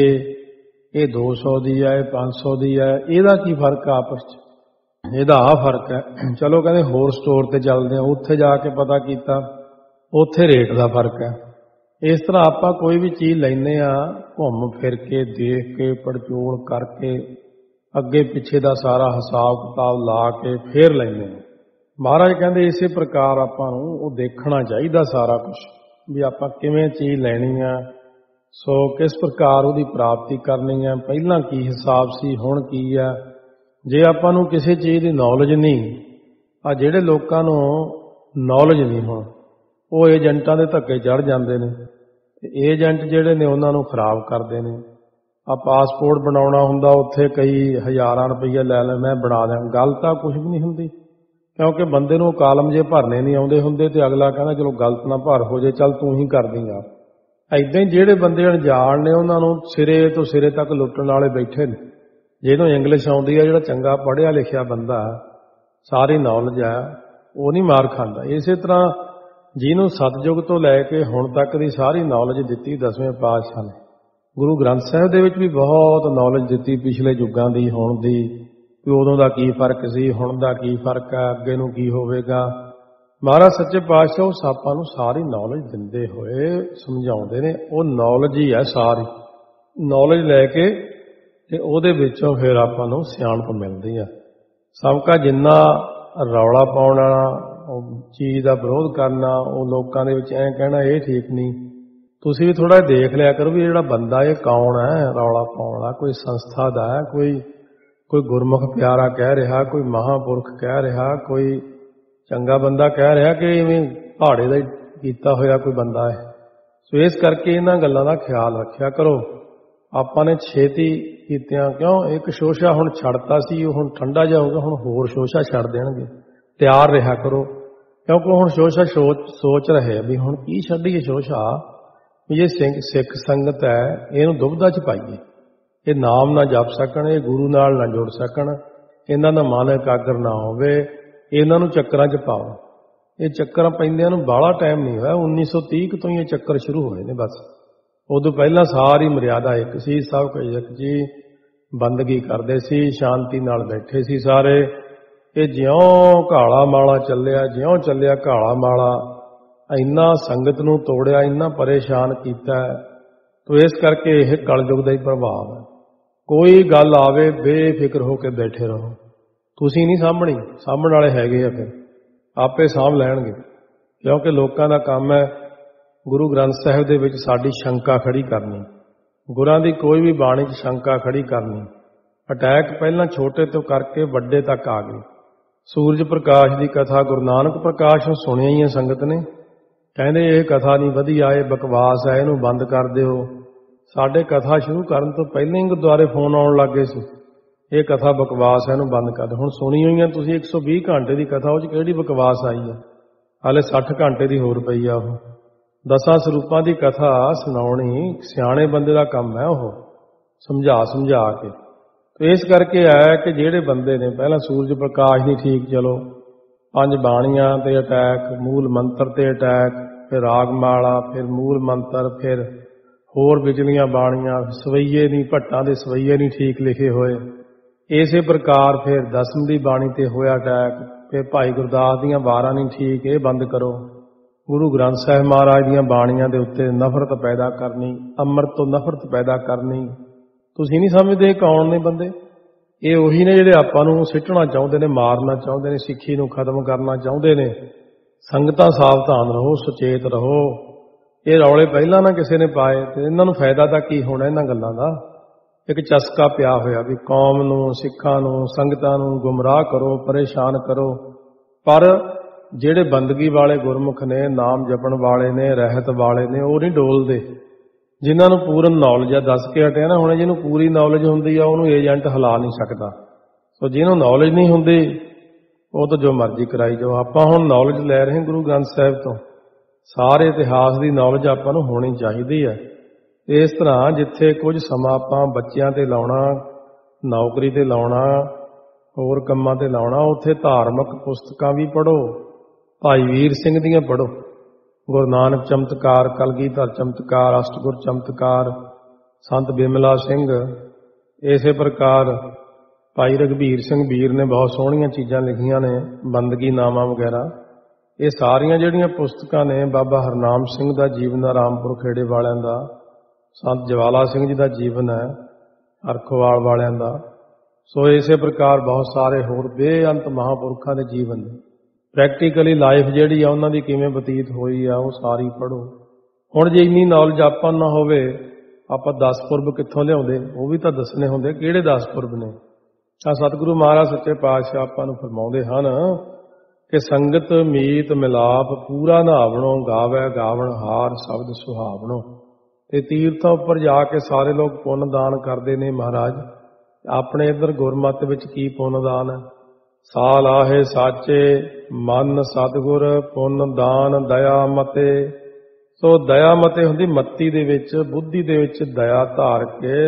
ਇਹ 200 ਦੀ ਹੈ, ਇਹ 500 ਦੀ ਹੈ, ਇਹਦਾ ਕੀ ਫਰਕ ਆ ਆਪਸ 'ਚ, ਇਹਦਾ ਆਹ ਫਰਕ ਹੈ। ਚਲੋ ਕਹਿੰਦੇ ਹੋਰ ਸਟੋਰ ਤੇ ਚੱਲਦੇ ਆ, ਉੱਥੇ ਜਾ ਕੇ ਪਤਾ ਕੀਤਾ, ਉੱਥੇ ਰੇਟ ਦਾ ਫਰਕ ਹੈ। ਇਸ ਤਰ੍ਹਾਂ ਆਪਾਂ ਕੋਈ ਵੀ ਚੀਜ਼ ਲੈਂਦੇ ਆ, ਘੁੰਮ ਫਿਰ ਕੇ, ਦੇਖ ਕੇ, ਪੜਚੋਲ ਕਰਕੇ, ਅੱਗੇ ਪਿੱਛੇ ਦਾ ਸਾਰਾ ਹਿਸਾਬ ਕਿਤਾਬ ਲਾ ਕੇ ਫੇਰ ਲੈਂਦੇ ਆ। ਮਹਾਰਾਜ ਕਹਿੰਦੇ ਇਸੇ ਪ੍ਰਕਾਰ ਆਪਾਂ ਨੂੰ ਉਹ ਦੇਖਣਾ ਚਾਹੀਦਾ ਸਾਰਾ ਕੁਝ, ਵੀ ਆਪਾਂ ਕਿਵੇਂ ਚੀਜ਼ ਲੈਣੀ ਆ, ਸੋ ਕਿਸ ਪ੍ਰਕਾਰ ਉਹਦੀ ਪ੍ਰਾਪਤੀ ਕਰਨੀ ਹੈ, ਪਹਿਲਾਂ ਕੀ ਹਿਸਾਬ ਸੀ, ਹੁਣ ਕੀ ਆ। ਜੇ ਆਪਾਂ ਨੂੰ ਕਿਸੇ ਚੀਜ਼ ਦੀ ਨੌਲੇਜ ਨਹੀਂ, ਆ ਜਿਹੜੇ ਲੋਕਾਂ ਨੂੰ ਨੌਲੇਜ ਨਹੀਂ, ਹੁਣ ਉਹ ਏਜੰਟਾਂ ਦੇ ਧੱਕੇ ਚੜ੍ਹ ਜਾਂਦੇ ਨੇ, ਤੇ ਏਜੰਟ ਜਿਹੜੇ ਨੇ ਉਹਨਾਂ ਨੂੰ ਖਰਾਬ ਕਰਦੇ ਨੇ। ਆ ਪਾਸਪੋਰਟ ਬਣਾਉਣਾ ਹੁੰਦਾ, ਉੱਥੇ ਕਈ ਹਜ਼ਾਰਾਂ ਰੁਪਈਆ ਲੈ ਲੈ, ਮੈਂ ਬਣਾ ਦਿਆਂ, ਗੱਲ ਤਾਂ ਕੁਝ ਵੀ ਨਹੀਂ ਹੁੰਦੀ, ਕਿਉਂਕਿ ਬੰਦੇ ਨੂੰ ਕਾਲਮ ਜੇ ਭਰਨੇ ਨਹੀਂ ਆਉਂਦੇ ਹੁੰਦੇ ਤੇ ਅਗਲਾ ਕਹਿੰਦਾ ਚਲੋ ਗਲਤ ਨਾ ਭਰ ਹੋ ਜੇ, ਚੱਲ ਤੂੰ ਹੀ ਕਰ ਦੇਂਗਾ। ਐਦਾਂ ਹੀ ਜਿਹੜੇ ਬੰਦੇ ਅਣਜਾਣ ਨੇ ਉਹਨਾਂ ਨੂੰ ਸਿਰੇ ਤੋਂ ਸਿਰੇ ਤੱਕ ਲੁੱਟਣ ਵਾਲੇ ਬੈਠੇ ਨੇ। ਜਿਹਨੂੰ ਇੰਗਲਿਸ਼ ਆਉਂਦੀ ਹੈ, ਜਿਹੜਾ ਚੰਗਾ ਪੜ੍ਹਿਆ ਲਿਖਿਆ ਬੰਦਾ, ਸਾਰੀ ਨੌਲੇਜ ਹੈ, ਉਹ ਨਹੀਂ ਮਾਰ ਖਾਂਦਾ। ਇਸੇ ਤਰ੍ਹਾਂ ਜਿਹਨੂੰ ਸਤਿਯੁਗ ਤੋਂ ਲੈ ਕੇ ਹੁਣ ਤੱਕ ਦੀ ਸਾਰੀ ਨੌਲੇਜ ਦਿੱਤੀ 10ਵੇਂ ਪਾਤਸ਼ਾਹ ਨੇ, ਗੁਰੂ ਗ੍ਰੰਥ ਸਾਹਿਬ ਦੇ ਵਿੱਚ ਵੀ ਬਹੁਤ ਨੌਲੇਜ ਦਿੱਤੀ ਪਿਛਲੇ ਯੁੱਗਾਂ ਦੀ, ਹੁਣ ਦੀ, ਕਿ ਉਦੋਂ ਦਾ ਕੀ ਫਰਕ ਸੀ, ਹੁਣ ਦਾ ਕੀ ਫਰਕ ਹੈ, ਅੱਗੇ ਨੂੰ ਕੀ ਹੋਵੇਗਾ। ਮਹਾਰਾਜ ਸੱਚੇ ਪਾਤਸ਼ਾਹ ਉਸ ਆਪਾਂ ਨੂੰ ਸਾਰੀ ਨੌਲੇਜ ਦਿੰਦੇ ਹੋਏ ਸਮਝਾਉਂਦੇ ਨੇ। ਉਹ ਨੌਲੇਜ ਹੀ ਹੈ ਸਾਰੀ, ਨੌਲੇਜ ਲੈ ਕੇ ਤੇ ਉਹਦੇ ਵਿੱਚੋਂ ਫਿਰ ਆਪਾਂ ਨੂੰ ਸਿਆਣਪ ਮਿਲਦੀ ਆ। ਸਬਕਾ ਜਿੰਨਾ ਰੌਲਾ ਪਾਉਣ ਵਾਲਾ, ਉਹ ਚੀਜ਼ ਦਾ ਵਿਰੋਧ ਕਰਨਾ, ਉਹ ਲੋਕਾਂ ਦੇ ਵਿੱਚ ਐਂ ਕਹਿਣਾ ਇਹ ਠੀਕ ਨਹੀਂ, ਤੁਸੀਂ ਵੀ ਥੋੜਾ ਦੇਖ ਲਿਆ ਕਰੋ ਵੀ ਜਿਹੜਾ ਬੰਦਾ ਇਹ ਕੌਣ ਹੈ ਰੌਲਾ ਪਾਉਣ ਵਾਲਾ, ਕੋਈ ਸੰਸਥਾ ਦਾ ਹੈ, ਕੋਈ ਗੁਰਮੁਖ ਪਿਆਰਾ ਕਹਿ ਰਿਹਾ, ਕੋਈ ਮਹਾਂਪੁਰਖ ਕਹਿ ਰਿਹਾ, ਕੋਈ ਚੰਗਾ ਬੰਦਾ ਕਹਿ ਰਿਹਾ, ਕਿ ਇਵੇਂ ਪਹਾੜੇ ਦਾ ਕੀਤਾ ਹੋਇਆ ਕੋਈ ਬੰਦਾ ਹੈ। ਸੋ ਇਸ ਕਰਕੇ ਇਹਨਾਂ ਗੱਲਾਂ ਦਾ ਖਿਆਲ ਰੱਖਿਆ ਕਰੋ। ਆਪਾਂ ਨੇ ਛੇਤੀ ਕੀਤਿਆਂ ਕਿਉਂ ਇੱਕ ਸ਼ੋਸ਼ਾ ਹੁਣ ਛੱਡਤਾ ਸੀ, ਉਹ ਹੁਣ ਠੰਡਾ ਜਾ ਹੋ ਗਿਆ, ਹੁਣ ਹੋਰ ਸ਼ੋਸ਼ਾ ਛੱਡ ਦੇਣਗੇ। ਤਿਆਰ ਰਿਹਾ ਕਰੋ, ਕਿਉਂਕਿ ਹੁਣ ਸ਼ੋਸ਼ਾ ਸੋਚ ਰਹੇ ਵੀ ਹੁਣ ਕੀ ਛੱਡੀਏ ਸ਼ੋਸ਼ਾ, ਵੀ ਇਹ ਸਿੱਖ ਸੰਗਤ ਹੈ, ਇਹਨੂੰ ਦੁਬਿਧਾ 'ਚ ਪਾਈਏ, ਇਹ ਨਾਮ ਨਾ ਜਪ ਸਕਣ, ਇਹ ਗੁਰੂ ਨਾਲ ਨਾ ਜੁੜ ਸਕਣ, ਇਹਨਾਂ ਦਾ ਮਨ ਇਕਾਗਰ ਨਾ ਹੋਵੇ, ਇਹਨਾਂ ਨੂੰ ਚੱਕਰਾਂ 'ਚ ਪਾਓ। ਇਹ ਚੱਕਰਾਂ ਪੈਂਦਿਆਂ ਨੂੰ ਬਾਹਲਾ ਟਾਈਮ ਨਹੀਂ ਹੋਇਆ, 1930 ਤੋਂ ਹੀ ਇਹ ਚੱਕਰ ਸ਼ੁਰੂ ਹੋਏ ਨੇ ਬਸ। ਉਦੋਂ ਪਹਿਲਾਂ ਸਾਰੀ ਮਰਿਆਦਾ ਇੱਕ ਸੀ, ਸਭ ਕੁਝ ਇੱਕ ਜੀ, ਬੰਦਗੀ ਕਰਦੇ ਸੀ, ਸ਼ਾਂਤੀ ਨਾਲ ਬੈਠੇ ਸੀ ਸਾਰੇ। ਇਹ ਜਿਉਂ ਘਾਲਾ ਮਾਲਾ ਚੱਲਿਆ, ਜਿਉਂ ਚੱਲਿਆ ਘਾਲਾ ਮਾਲਾ, ਇੰਨਾ ਸੰਗਤ ਨੂੰ ਤੋੜਿਆ, ਇੰਨਾ ਪਰੇਸ਼ਾਨ ਕੀਤਾ। ਤੋ ਇਸ ਕਰਕੇ ਇਹ ਕਲਯੁਗ ਦਾ ਹੀ ਪ੍ਰਭਾਵ ਹੈ। ਕੋਈ ਗੱਲ ਆਵੇ ਬੇਫਿਕਰ ਹੋ ਕੇ ਬੈਠੇ ਰਹੋ, ਤੁਸੀਂ ਨਹੀਂ ਸਾਂਭਣੀ, ਸਾਂਭਣ ਵਾਲੇ ਹੈਗੇ ਆ, ਫਿਰ ਆਪੇ ਸਾਂਭ ਲੈਣਗੇ। ਕਿਉਂਕਿ ਲੋਕਾਂ ਦਾ ਕੰਮ ਹੈ ਗੁਰੂ ਗ੍ਰੰਥ ਸਾਹਿਬ ਦੇ ਵਿੱਚ ਸਾਡੀ ਸ਼ੰਕਾ ਖੜੀ ਕਰਨੀ, ਗੁਰਾਂ ਦੀ ਕੋਈ ਵੀ ਬਾਣੀ 'ਚ ਸ਼ੰਕਾ ਖੜੀ ਕਰਨੀ। ਅਟੈਕ ਪਹਿਲਾਂ ਛੋਟੇ ਤੋਂ ਕਰਕੇ ਵੱਡੇ ਤੱਕ ਆ ਗਏ। ਸੂਰਜ ਪ੍ਰਕਾਸ਼ ਦੀ ਕਥਾ ਗੁਰੂ ਨਾਨਕ ਪ੍ਰਕਾਸ਼ ਨੂੰ ਸੁਣਿਆ ਹੀ ਹੈ ਸੰਗਤ ਨੇ, ਕਹਿੰਦੇ ਇਹ ਕਥਾ ਨਹੀਂ ਵਧੀਆ, ਇਹ ਬਕਵਾਸ ਹੈ, ਇਹਨੂੰ ਬੰਦ ਕਰ ਦਿਓ। ਸਾਡੇ ਕਥਾ ਸ਼ੁਰੂ ਕਰਨ ਤੋਂ ਪਹਿਲਾਂ ਹੀ ਗੁਰਦੁਆਰੇ ਫੋਨ ਆਉਣ ਲੱਗ ਗਏ ਸੀ, ਇਹ ਕਥਾ ਬਕਵਾਸ ਹੈ, ਇਹਨੂੰ ਬੰਦ ਕਰ ਦਿਓ। ਹੁਣ ਸੁਣੀ ਹੋਈਆਂ ਤੁਸੀਂ 120 ਘੰਟੇ ਦੀ ਕਥਾ, ਉਹ 'ਚ ਕਿਹੜੀ ਬਕਵਾਸ ਆਈ ਹੈ? ਹਾਲੇ 60 ਘੰਟੇ ਦੀ ਹੋਰ ਪਈ ਆ। ਉਹ 10 ਸਰੂਪਾਂ ਦੀ ਕਥਾ ਸੁਣਾਉਣੀ ਸਿਆਣੇ ਬੰਦੇ ਦਾ ਕੰਮ ਹੈ, ਉਹ ਸਮਝਾ ਕੇ। ਤੇ ਇਸ ਕਰਕੇ ਆਇਆ ਕਿ ਜਿਹੜੇ ਬੰਦੇ ਨੇ ਪਹਿਲਾਂ ਸੂਰਜ ਪ੍ਰਕਾਸ਼ ਨਹੀਂ ਠੀਕ, ਚਲੋ 5 ਬਾਣੀਆਂ ਤੇ ਅਟੈਕ, ਮੂਲ ਮੰਤਰ ਤੇ ਅਟੈਕ, ਫਿਰ ਰਾਗਮਾਲਾ, ਫਿਰ ਮੂਲ ਮੰਤਰ, ਫਿਰ ਹੋਰ ਵਿਚਲੀਆਂ ਬਾਣੀਆਂ, ਸਵਈਏ ਨਹੀਂ, ਭੱਟਾਂ ਦੇ ਸਵਈਏ ਨਹੀਂ ਠੀਕ ਲਿਖੇ ਹੋਏ। ਇਸੇ ਪ੍ਰਕਾਰ ਫਿਰ 10ਵੀਂ ਦੀ ਬਾਣੀ ਤੇ ਹੋਇਆ ਅਟੈਕ, ਫਿਰ ਭਾਈ ਗੁਰਦਾਸ ਦੀਆਂ 12 ਨਹੀਂ ਠੀਕ, ਇਹ ਬੰਦ ਕਰੋ। ਗੁਰੂ ਗ੍ਰੰਥ ਸਾਹਿਬ ਮਹਾਰਾਜ ਦੀਆਂ ਬਾਣੀਆਂ ਦੇ ਉੱਤੇ ਨਫ਼ਰਤ ਪੈਦਾ ਕਰਨੀ, ਅੰਮ੍ਰਿਤ ਤੋਂ ਨਫ਼ਰਤ ਪੈਦਾ ਕਰਨੀ। ਤੁਸੀਂ ਨਹੀਂ ਸਮਝਦੇ ਕੌਣ ਨੇ ਬੰਦੇ? ਇਹ ਉਹੀ ਨੇ ਜਿਹੜੇ ਆਪਾਂ ਨੂੰ ਸਿੱਟਣਾ ਚਾਹੁੰਦੇ ਨੇ, ਮਾਰਨਾ ਚਾਹੁੰਦੇ ਨੇ, ਸਿੱਖੀ ਨੂੰ ਖਤਮ ਕਰਨਾ ਚਾਹੁੰਦੇ ਨੇ। ਸੰਗਤਾਂ ਸਾਵਧਾਨ ਰਹੋ, ਸੁਚੇਤ ਰਹੋ। ਇਹ ਰੌਲੇ ਪਹਿਲਾਂ ਨਾ ਕਿਸੇ ਨੇ ਪਾਏ ਤੇ ਇਹਨਾਂ ਨੂੰ ਫਾਇਦਾ ਤਾਂ ਕੀ ਹੋਣਾ ਇਹਨਾਂ ਗੱਲਾਂ ਦਾ? ਇੱਕ ਚਸਕਾ ਪਿਆ ਹੋਇਆ ਵੀ ਕੌਮ ਨੂੰ, ਸਿੱਖਾਂ ਨੂੰ, ਸੰਗਤਾਂ ਨੂੰ ਗੁੰਮਰਾਹ ਕਰੋ, ਪਰੇਸ਼ਾਨ ਕਰੋ। ਪਰ ਜਿਹੜੇ ਬੰਦਗੀ ਵਾਲੇ ਗੁਰਮੁਖ ਨੇ, ਨਾਮ ਜਪਣ ਵਾਲੇ ਨੇ, ਰਹਿਤ ਵਾਲੇ ਨੇ, ਉਹ ਨਹੀਂ ਡੋਲਦੇ। ਜਿਨ੍ਹਾਂ ਨੂੰ ਪੂਰਨ ਨੌਲੇਜ ਆ, ਦੱਸ ਕੇ ਹਟਿਆ ਨਾ ਹੁਣ, ਜਿਹਨੂੰ ਪੂਰੀ ਨੌਲੇਜ ਹੁੰਦੀ ਆ ਉਹਨੂੰ ਏਜੰਟ ਹਿਲਾ ਨਹੀਂ ਸਕਦਾ। ਸੋ ਜਿਹਨੂੰ ਨੌਲੇਜ ਨਹੀਂ ਹੁੰਦੀ ਉਹ ਤਾਂ ਜੋ ਮਰਜ਼ੀ ਕਰਾਈ ਜਾਓ। ਆਪਾਂ ਹੁਣ ਨੌਲੇਜ ਲੈ ਰਹੇ ਗੁਰੂ ਗ੍ਰੰਥ ਸਾਹਿਬ ਤੋਂ, ਸਾਰੇ ਇਤਿਹਾਸ ਦੀ ਨੌਲੇਜ ਆਪਾਂ ਨੂੰ ਹੋਣੀ ਚਾਹੀਦੀ ਹੈ। ਇਸ ਤਰ੍ਹਾਂ ਜਿੱਥੇ ਕੁਝ ਸਮਾਂ ਆਪਾਂ ਬੱਚਿਆਂ ਤੇ ਲਾਉਣਾ, ਨੌਕਰੀ ਤੇ ਲਾਉਣਾ, ਹੋਰ ਕੰਮਾਂ ਤੇ ਲਾਉਣਾ, ਉੱਥੇ ਧਾਰਮਿਕ ਪੁਸਤਕਾਂ ਵੀ ਪੜ੍ਹੋ। ਭਾਈ ਵੀਰ ਸਿੰਘ ਦੀਆਂ ਪੜ੍ਹੋ, ਗੁਰੂ ਨਾਨਕ ਚਮਤਕਾਰ, ਕਲਗੀਧਰ ਚਮਤਕਾਰ, ਅਸ਼ਟਗੁਰ ਚਮਤਕਾਰ, ਸੰਤ ਬਿਮਲਾ ਸਿੰਘ। ਇਸੇ ਪ੍ਰਕਾਰ ਭਾਈ ਰਘਬੀਰ ਸਿੰਘ ਵੀਰ ਨੇ ਬਹੁਤ ਸੋਹਣੀਆਂ ਚੀਜ਼ਾਂ ਲਿਖੀਆਂ ਨੇ, ਬੰਦਗੀ ਨਾਮਾ ਵਗੈਰਾ। ਇਹ ਸਾਰੀਆਂ ਜਿਹੜੀਆਂ ਪੁਸਤਕਾਂ ਨੇ, ਬਾਬਾ ਹਰਨਾਮ ਸਿੰਘ ਦਾ ਜੀਵਨ, ਰਾਮਪੁਰ ਖੇੜੇ ਵਾਲਿਆਂ ਦਾ, ਸੰਤ ਜਵਾਲਾ ਸਿੰਘ ਜੀ ਦਾ ਜੀਵਨ ਹੈ, ਅਰਖਵਾਲ ਵਾਲਿਆਂ ਦਾ। ਸੋ ਇਸੇ ਪ੍ਰਕਾਰ ਬਹੁਤ ਸਾਰੇ ਹੋਰ ਬੇਅੰਤ ਮਹਾਂਪੁਰਖਾਂ ਦੇ ਜੀਵਨ ਨੇ। ਪ੍ਰੈਕਟੀਕਲੀ ਲਾਈਫ ਜਿਹੜੀ ਆ ਉਹਨਾਂ ਦੀ ਕਿਵੇਂ ਬਤੀਤ ਹੋਈ ਆ, ਉਹ ਸਾਰੀ ਪੜ੍ਹੋ। ਹੁਣ ਜੇ ਇੰਨੀ ਨੌਲੇਜ ਆਪਾਂ ਨਾ ਹੋਵੇ, ਆਪਾਂ 10 ਪੁਰਬ ਕਿੱਥੋਂ ਲਿਆਉਂਦੇ? ਉਹ ਵੀ ਤਾਂ ਦੱਸਣੇ ਹੁੰਦੇ ਕਿਹੜੇ 10 ਪੁਰਬ ਨੇ। ਸਤਿਗੁਰੂ ਮਹਾਰਾਜ ਸੱਚੇ ਪਾਤਸ਼ਾਹ ਆਪਾਂ ਨੂੰ ਫਰਮਾਉਂਦੇ ਹਨ ਕਿ ਸੰਗਤ ਮੀਤ ਮਿਲਾਪ ਪੂਰਾ ਨਾਵਣੋ, ਗਾਵੇ ਗਾਵਣ ਹਾਰ ਸ਼ਬਦ ਸੁਹਾਵਣੋ। ਤੇ ਤੀਰਥਾਂ ਉੱਪਰ ਜਾ ਕੇ ਸਾਰੇ ਲੋਕ ਪੁੰਨ ਦਾਨ ਕਰਦੇ ਨੇ ਮਹਾਰਾਜ। ਆਪਣੇ ਇੱਧਰ ਗੁਰਮਤਿ ਵਿੱਚ ਕੀ ਪੁੰਨ ਦਾਨ ਹੈ? ਸਾਲ ਆਹੇ ਸਾਚੇ ਮਨ ਸਤਿਗੁਰ, ਪੁੰਨ ਦਾਨ ਦਇਆ ਮਤੇ। ਸੋ ਦਇਆ ਮਤੇ ਹੁੰਦੀ ਮੱਤੀ ਦੇ ਵਿੱਚ, ਬੁੱਧੀ ਦੇ ਵਿੱਚ ਦਇਆ ਧਾਰ ਕੇ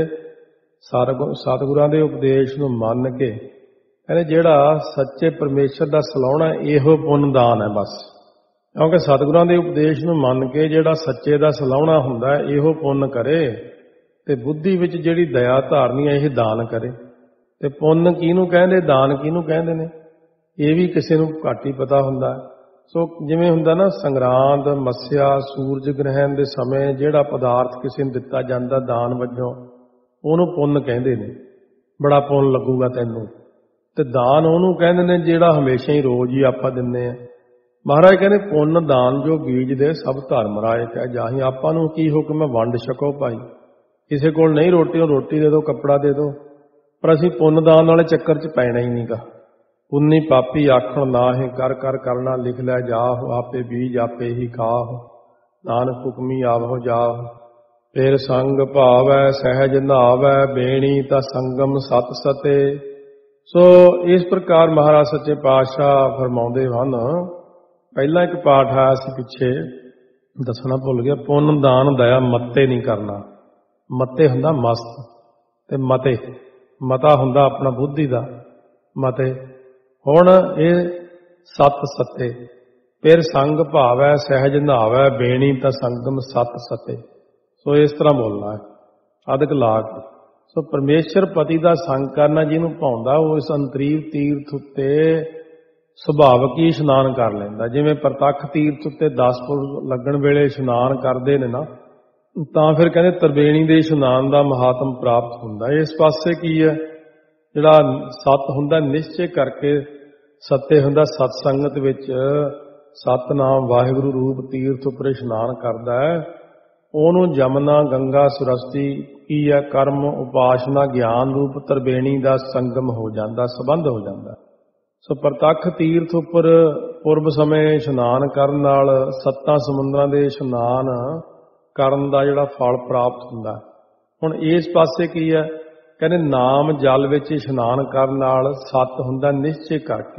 ਸਤਿਗੁਰਾਂ ਦੇ ਉਪਦੇਸ਼ ਨੂੰ ਮੰਨ ਕੇ, ਕਹਿੰਦੇ ਜਿਹੜਾ ਸੱਚੇ ਪਰਮੇਸ਼ਰ ਦਾ ਸਲਾਹੁਣਾ ਇਹੋ ਪੁੰਨ ਦਾਨ ਹੈ ਬਸ। ਕਿਉਂਕਿ ਸਤਿਗੁਰਾਂ ਦੇ ਉਪਦੇਸ਼ ਨੂੰ ਮੰਨ ਕੇ ਜਿਹੜਾ ਸੱਚੇ ਦਾ ਸਲਾਹੁਣਾ ਹੁੰਦਾ ਇਹੋ ਪੁੰਨ ਕਰੇ, ਤੇ ਬੁੱਧੀ ਵਿੱਚ ਜਿਹੜੀ ਦਇਆ ਧਾਰਨੀ ਹੈ ਇਹ ਦਾਨ ਕਰੇ। ਤੇ ਪੁੰਨ ਕਿਹਨੂੰ ਕਹਿੰਦੇ, ਦਾਨ ਕਿਹਨੂੰ ਕਹਿੰਦੇ ਨੇ, ਇਹ ਵੀ ਕਿਸੇ ਨੂੰ ਘੱਟ ਹੀ ਪਤਾ ਹੁੰਦਾ। ਸੋ ਜਿਵੇਂ ਹੁੰਦਾ ਨਾ ਸੰਗਰਾਂਦ, ਮੱਸਿਆ, ਸੂਰਜ ਗ੍ਰਹਿਣ ਦੇ ਸਮੇਂ ਜਿਹੜਾ ਪਦਾਰਥ ਕਿਸੇ ਨੂੰ ਦਿੱਤਾ ਜਾਂਦਾ ਦਾਨ ਵਜੋਂ, ਉਹਨੂੰ ਪੁੰਨ ਕਹਿੰਦੇ ਨੇ। ਬੜਾ ਪੁੰਨ ਲੱਗੂਗਾ ਤੈਨੂੰ। ਤੇ ਦਾਨ ਉਹਨੂੰ ਕਹਿੰਦੇ ਨੇ ਜਿਹੜਾ ਹਮੇਸ਼ਾ ਹੀ ਰੋਜ਼ ਹੀ ਆਪਾਂ ਦਿੰਦੇ ਆ। ਮਹਾਰਾਜ ਕਹਿੰਦੇ ਪੁੰਨ ਦਾਨ ਜੋ ਬੀਜ ਦੇ ਸਭ ਧਰਮ ਰਾਏ ਤੇ ਜਾਹੀ। ਆਪਾਂ ਨੂੰ ਕੀ ਹੁਕਮ ਹੈ? ਵੰਡ ਛਕੋ ਭਾਈ। ਕਿਸੇ ਕੋਲ ਨਹੀਂ ਰੋਟੀ, ਉਹ ਰੋਟੀ ਦੇ ਦਿਓ, ਕੱਪੜਾ ਦੇ ਦਿਓ। ਪਰ ਅਸੀਂ ਪੁੰਨ ਦਾਨ ਵਾਲੇ ਚੱਕਰ 'ਚ ਪੈਣਾ ਹੀ ਨਹੀਂਗਾ। ਪੁੰਨੀ ਪਾਪੀ ਆਖਣ ਨਾਹੀਂ, ਕਰ ਕਰ ਕਰਨਾ ਲਿਖ ਲੈ ਜਾਹੁ, ਆਪੇ ਬੀਜ ਆਪੇ ਹੀ ਖਾਹੁ, ਨਾਨਕ ਹੁਕਮੀ ਆਵਹੁ ਜਾਹੁ। ਫਿਰ ਸੰਗ ਭਾਵੈ ਸਹਿਜ ਨਾਵੈ, ਬੇਣੀ ਤਾਂ ਸੰਗਮ ਸਤ ਸਤੇ। ਸੋ ਇਸ ਪ੍ਰਕਾਰ ਮਹਾਰਾਜ ਸੱਚੇ ਪਾਤਸ਼ਾਹ ਫਰਮਾਉਂਦੇ ਹਨ। ਪਹਿਲਾਂ ਇੱਕ ਪਾਠ ਆਇਆ ਸੀ ਪਿੱਛੇ, ਦੱਸਣਾ ਭੁੱਲ ਗਿਆ। ਪੁੰਨ ਦਾਨ ਦਇਆ ਮੱਤੇ ਨਹੀਂ ਕਰਨਾ। ਮੱਤੇ ਹੁੰਦਾ ਮਸਤ, ਤੇ ਮਤੇ ਮਤਾ ਹੁੰਦਾ ਆਪਣਾ ਬੁੱਧੀ ਦਾ ਮਤੇ। ਹੁਣ ਇਹ ਸਤ ਸਤੇ। ਫਿਰ ਸੰਗ ਭਾਵੈ ਸਹਿਜ ਨਾਵੈ, ਬੇਣੀ ਤਾਂ ਸੰਗਮ ਸਤ ਸਤੇ। ਸੋ ਇਸ ਤਰ੍ਹਾਂ ਬੋਲਣਾ ਹੈ ਅਦਕ ਲਾ ਕੇ। ਸੋ ਪਰਮੇਸ਼ਰ ਪਤੀ ਦਾ ਸੰਗ ਕਰਨਾ ਜਿਹਨੂੰ ਭਾਉਂਦਾ, ਉਹ ਇਸ ਅੰਤਰੀਵ ਤੀਰਥ ਉੱਤੇ ਸੁਭਾਵਕ ਹੀ ਇਸ਼ਨਾਨ ਕਰ ਲੈਂਦਾ। ਜਿਵੇਂ ਪ੍ਰਤੱਖ ਤੀਰਥ ਉੱਤੇ 10 ਪੁਰਬ ਲੱਗਣ ਵੇਲੇ ਇਸ਼ਨਾਨ ਕਰਦੇ ਨੇ ਨਾ, ਤਾਂ ਫਿਰ ਕਹਿੰਦੇ ਤਰਬੇਣੀ ਦੇ ਇਸ਼ਨਾਨ ਦਾ ਮਹਾਤਮ ਪ੍ਰਾਪਤ ਹੁੰਦਾ। ਇਸ ਪਾਸੇ ਕੀ ਹੈ, ਜਿਹੜਾ ਸਤ ਹੁੰਦਾ ਨਿਸ਼ਚੇ ਕਰਕੇ, ਸੱਤੇ ਹੁੰਦਾ ਸਤ ਸੰਗਤ ਵਿੱਚ ਸਤਨਾਮ ਵਾਹਿਗੁਰੂ ਰੂਪ ਤੀਰਥ ਉੱਪਰ ਇਸ਼ਨਾਨ ਕਰਦਾ ਹੈ। ਉਹਨੂੰ ਜਮਨਾ, ਗੰਗਾ, ਸੁਰਸਤੀ ਕੀ ਹੈ, ਕਰਮ, ਉਪਾਸਨਾ, ਗਿਆਨ ਰੂਪ ਤਰਬੇਣੀ ਦਾ ਸੰਗਮ ਹੋ ਜਾਂਦਾ, ਸੰਬੰਧ ਹੋ ਜਾਂਦਾ। ਸੋ ਪ੍ਰਤੱਖ ਤੀਰਥ ਉੱਪਰ ਪੁਰਬ ਸਮੇਂ ਇਸ਼ਨਾਨ ਕਰਨ ਨਾਲ 7 ਸਮੁੰਦਰਾਂ ਦੇ ਇਸ਼ਨਾਨ ਕਰਨ ਦਾ ਜਿਹੜਾ ਫਲ ਪ੍ਰਾਪਤ ਹੁੰਦਾ। ਹੁਣ ਇਸ ਪਾਸੇ ਕੀ ਹੈ, ਕਹਿੰਦੇ ਨਾਮ ਜਲ ਵਿੱਚ ਇਸ਼ਨਾਨ ਕਰਨ ਨਾਲ ਸਤ ਹੁੰਦਾ ਨਿਸ਼ਚੇ ਕਰਕੇ।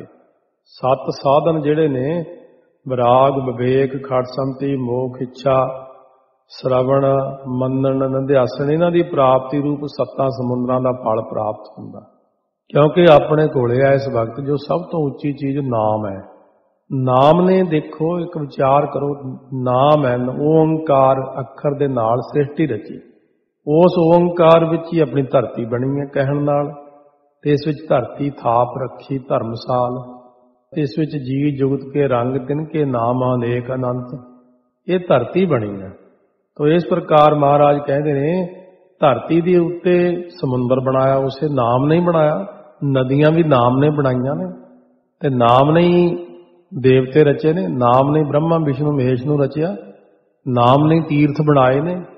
7 ਸਾਧਨ ਜਿਹੜੇ ਨੇ, ਵਿਰਾਗ, ਵਿਵੇਕ, ਖੜ ਸੰਮਤੀ, ਮੋਖ, ਇੱਛਾ, ਸ਼ਰਵਣ, ਮੰਨਣ, ਨਿਧਿਆਸਣ, ਇਹਨਾਂ ਦੀ ਪ੍ਰਾਪਤੀ ਰੂਪ 7 ਸਮੁੰਦਰਾਂ ਦਾ ਫਲ ਪ੍ਰਾਪਤ ਹੁੰਦਾ। ਕਿਉਂਕਿ ਆਪਣੇ ਕੋਲੇ ਆ ਇਸ ਵਕਤ ਜੋ ਸਭ ਤੋਂ ਉੱਚੀ ਚੀਜ਼ ਨਾਮ ਹੈ। ਨਾਮ ਨੇ, ਦੇਖੋ ਇੱਕ ਵਿਚਾਰ ਕਰੋ, ਨਾਮ ਹੈ ਓੰਕਾਰ ਅੱਖਰ ਦੇ ਨਾਲ ਸ੍ਰਿਸ਼ਟੀ ਰਚੀ। ਉਸ ਓੰਕਾਰ ਵਿੱਚ ਹੀ ਆਪਣੀ ਧਰਤੀ ਬਣੀ ਹੈ ਕਹਿਣ ਨਾਲ। ਤੇ ਇਸ ਵਿੱਚ ਧਰਤੀ ਥਾਪ ਰੱਖੀ ਧਰਮਸਾਲ। ਇਸ ਵਿੱਚ ਜੀ ਜੁਗਤ ਕੇ ਰੰਗ ਤਿਨਕੇ ਨਾਮ ਅਨੇਕ ਅਨੰਤ। ਇਹ ਧਰਤੀ ਬਣੀ ਹੈ। ਤੋ ਇਸ ਪ੍ਰਕਾਰ ਮਹਾਰਾਜ ਕਹਿੰਦੇ ਨੇ ਧਰਤੀ ਦੇ ਉੱਤੇ ਸਮੁੰਦਰ ਬਣਾਇਆ, ਉਸੇ ਨਾਮ ਨੇ ਹੀ ਬਣਾਇਆ। ਨਦੀਆਂ ਵੀ ਨਾਮ ਨੇ ਬਣਾਈਆਂ ਨੇ, ਤੇ ਨਾਮ ਨੇ ਹੀ ਦੇਵਤੇ ਰਚੇ ਨੇ, ਨਾਮ ਨੇ ਬ੍ਰਹਮਾ ਵਿਸ਼ਨੂੰ ਮਹੇਸ਼ ਨੂੰ ਰਚਿਆ, ਨਾਮ ਨੇ ਤੀਰਥ ਬਣਾਏ ਨੇ।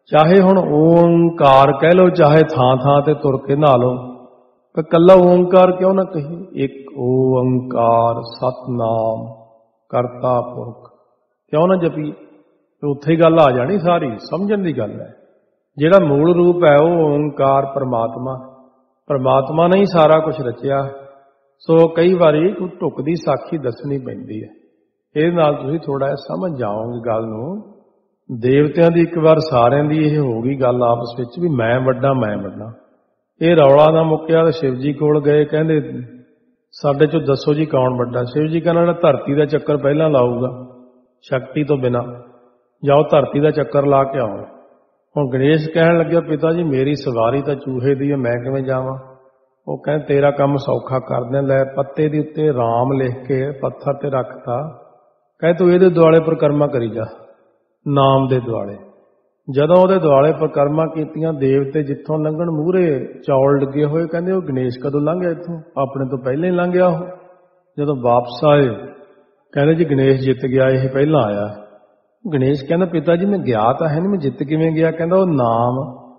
ਚਾਹੇ ਹੁਣ ਓंकार कह लो, चाहे थां थां ते तुर के नहा लो, पर कल्ला ओंकार क्यों ना कही। एक ओंकार सतनाम करता पुरख क्यों ना जपी, तो उत्थे ही गल आ जानी सारी, समझण दी गल है। जिहड़ा मूल रूप है वो ओंकार परमात्मा, परमात्मा ने ही सारा कुछ रचिया। सो कई बारी कोई ढुकदी साखी दसनी पैंदी है, ਇਹਦੇ ਨਾਲ ਤੁਸੀਂ ਥੋੜਾ ਜਿਹਾ ਸਮਝ ਜਾਓਗੇ ਗੱਲ ਨੂੰ। ਦੇਵਤਿਆਂ ਦੀ ਇੱਕ ਵਾਰ ਸਾਰਿਆਂ ਦੀ ਇਹ ਹੋ ਗਈ ਗੱਲ ਆਪਸ ਵਿੱਚ ਵੀ ਮੈਂ ਵੱਡਾ ਮੈਂ ਵੱਡਾ। ਇਹ ਰੌਲਾ ਨਾ ਮੁੱਕਿਆ ਤਾਂ ਸ਼ਿਵ ਜੀ ਕੋਲ ਗਏ, ਕਹਿੰਦੇ ਸਾਡੇ ਚੋਂ ਦੱਸੋ ਜੀ ਕੌਣ ਵੱਡਾ। ਸ਼ਿਵ ਜੀ ਕਹਿੰਦਾ ਜਿਹੜਾ ਧਰਤੀ ਦਾ ਚੱਕਰ ਪਹਿਲਾਂ ਲਾਊਗਾ ਸ਼ਕਤੀ ਤੋਂ ਬਿਨਾਂ, ਜਾਓ ਧਰਤੀ ਦਾ ਚੱਕਰ ਲਾ ਕੇ ਆਓ। ਹੁਣ ਗਣੇਸ਼ ਕਹਿਣ ਲੱਗਿਆ ਪਿਤਾ ਜੀ ਮੇਰੀ ਸਵਾਰੀ ਤਾਂ ਚੂਹੇ ਦੀ ਹੈ, ਮੈਂ ਕਿਵੇਂ ਜਾਵਾਂ। ਉਹ ਕਹਿੰਦੇ ਤੇਰਾ ਕੰਮ ਸੌਖਾ ਕਰਦੇ, ਲੈ ਪੱਤੇ ਦੇ ਉੱਤੇ ਰਾਮ ਲਿਖ ਕੇ ਪੱਥਰ ਤੇ ਰੱਖਤਾ, ਕਹੇ ਤੂੰ ਇਹਦੇ ਦੁਆਲੇ ਪਰਿਕਰਮਾ ਕਰੀ ਜਾ, ਨਾਮ ਦੇ ਦੁਆਲੇ। ਜਦੋਂ ਉਹਦੇ ਦੁਆਲੇ ਪਰਿਕਰਮਾ ਕੀਤੀਆਂ, ਦੇਵਤੇ ਜਿੱਥੋਂ ਲੰਘਣ ਮੂਹਰੇ ਚੌਲ ਲੱਗੇ ਹੋਏ, ਕਹਿੰਦੇ ਉਹ ਗਣੇਸ਼ ਕਦੋਂ ਲੰਘਿਆ ਇੱਥੋਂ, ਆਪਣੇ ਤੋਂ ਪਹਿਲਾਂ ਹੀ ਲੰਘਿਆ ਉਹ। ਜਦੋਂ ਵਾਪਸ ਆਏ ਕਹਿੰਦੇ ਜੀ ਗਣੇਸ਼ ਜਿੱਤ ਗਿਆ, ਇਹ ਪਹਿਲਾਂ ਆਇਆ। ਗਣੇਸ਼ ਕਹਿੰਦਾ ਪਿਤਾ ਜੀ ਮੈਂ ਗਿਆ ਤਾਂ ਹੈ ਨਹੀਂ, ਮੈਂ ਜਿੱਤ ਕਿਵੇਂ ਗਿਆ। ਕਹਿੰਦਾ ਉਹ ਨਾਮ,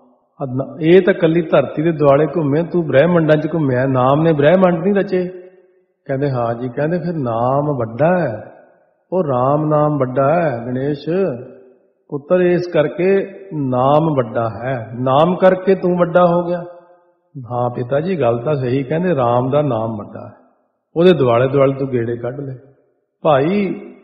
ਇਹ ਤਾਂ ਕੱਲੀ ਧਰਤੀ ਦੇ ਦੁਆਲੇ ਘੁੰਮੇ, ਤੂੰ ਬ੍ਰਹਿਮੰਡਾਂ 'ਚ ਘੁੰਮਿਆ, ਨਾਮ ਨੇ ਬ੍ਰਹਿਮੰਡ ਨਹੀਂ ਰਚੇ। ਕਹਿੰਦੇ ਹਾਂ ਜੀ। ਕਹਿੰਦੇ ਫਿਰ ਨਾਮ ਵੱਡਾ ਹੈ, ਉਹ ਰਾਮ ਨਾਮ ਵੱਡਾ ਹੈ ਗਣੇਸ਼ ਪੁੱਤਰ, ਇਸ ਕਰਕੇ ਨਾਮ ਵੱਡਾ ਹੈ, ਨਾਮ ਕਰਕੇ ਤੂੰ ਵੱਡਾ ਹੋ ਗਿਆ। ਹਾਂ ਪਿਤਾ ਜੀ ਗੱਲ ਤਾਂ ਸਹੀ। ਕਹਿੰਦੇ ਰਾਮ ਦਾ ਨਾਮ ਵੱਡਾ ਹੈ, ਉਹਦੇ ਦੁਆਲੇ ਦੁਆਲੇ ਤੂੰ ਗੇੜੇ ਕੱਢ ਲੈ। ਭਾਈ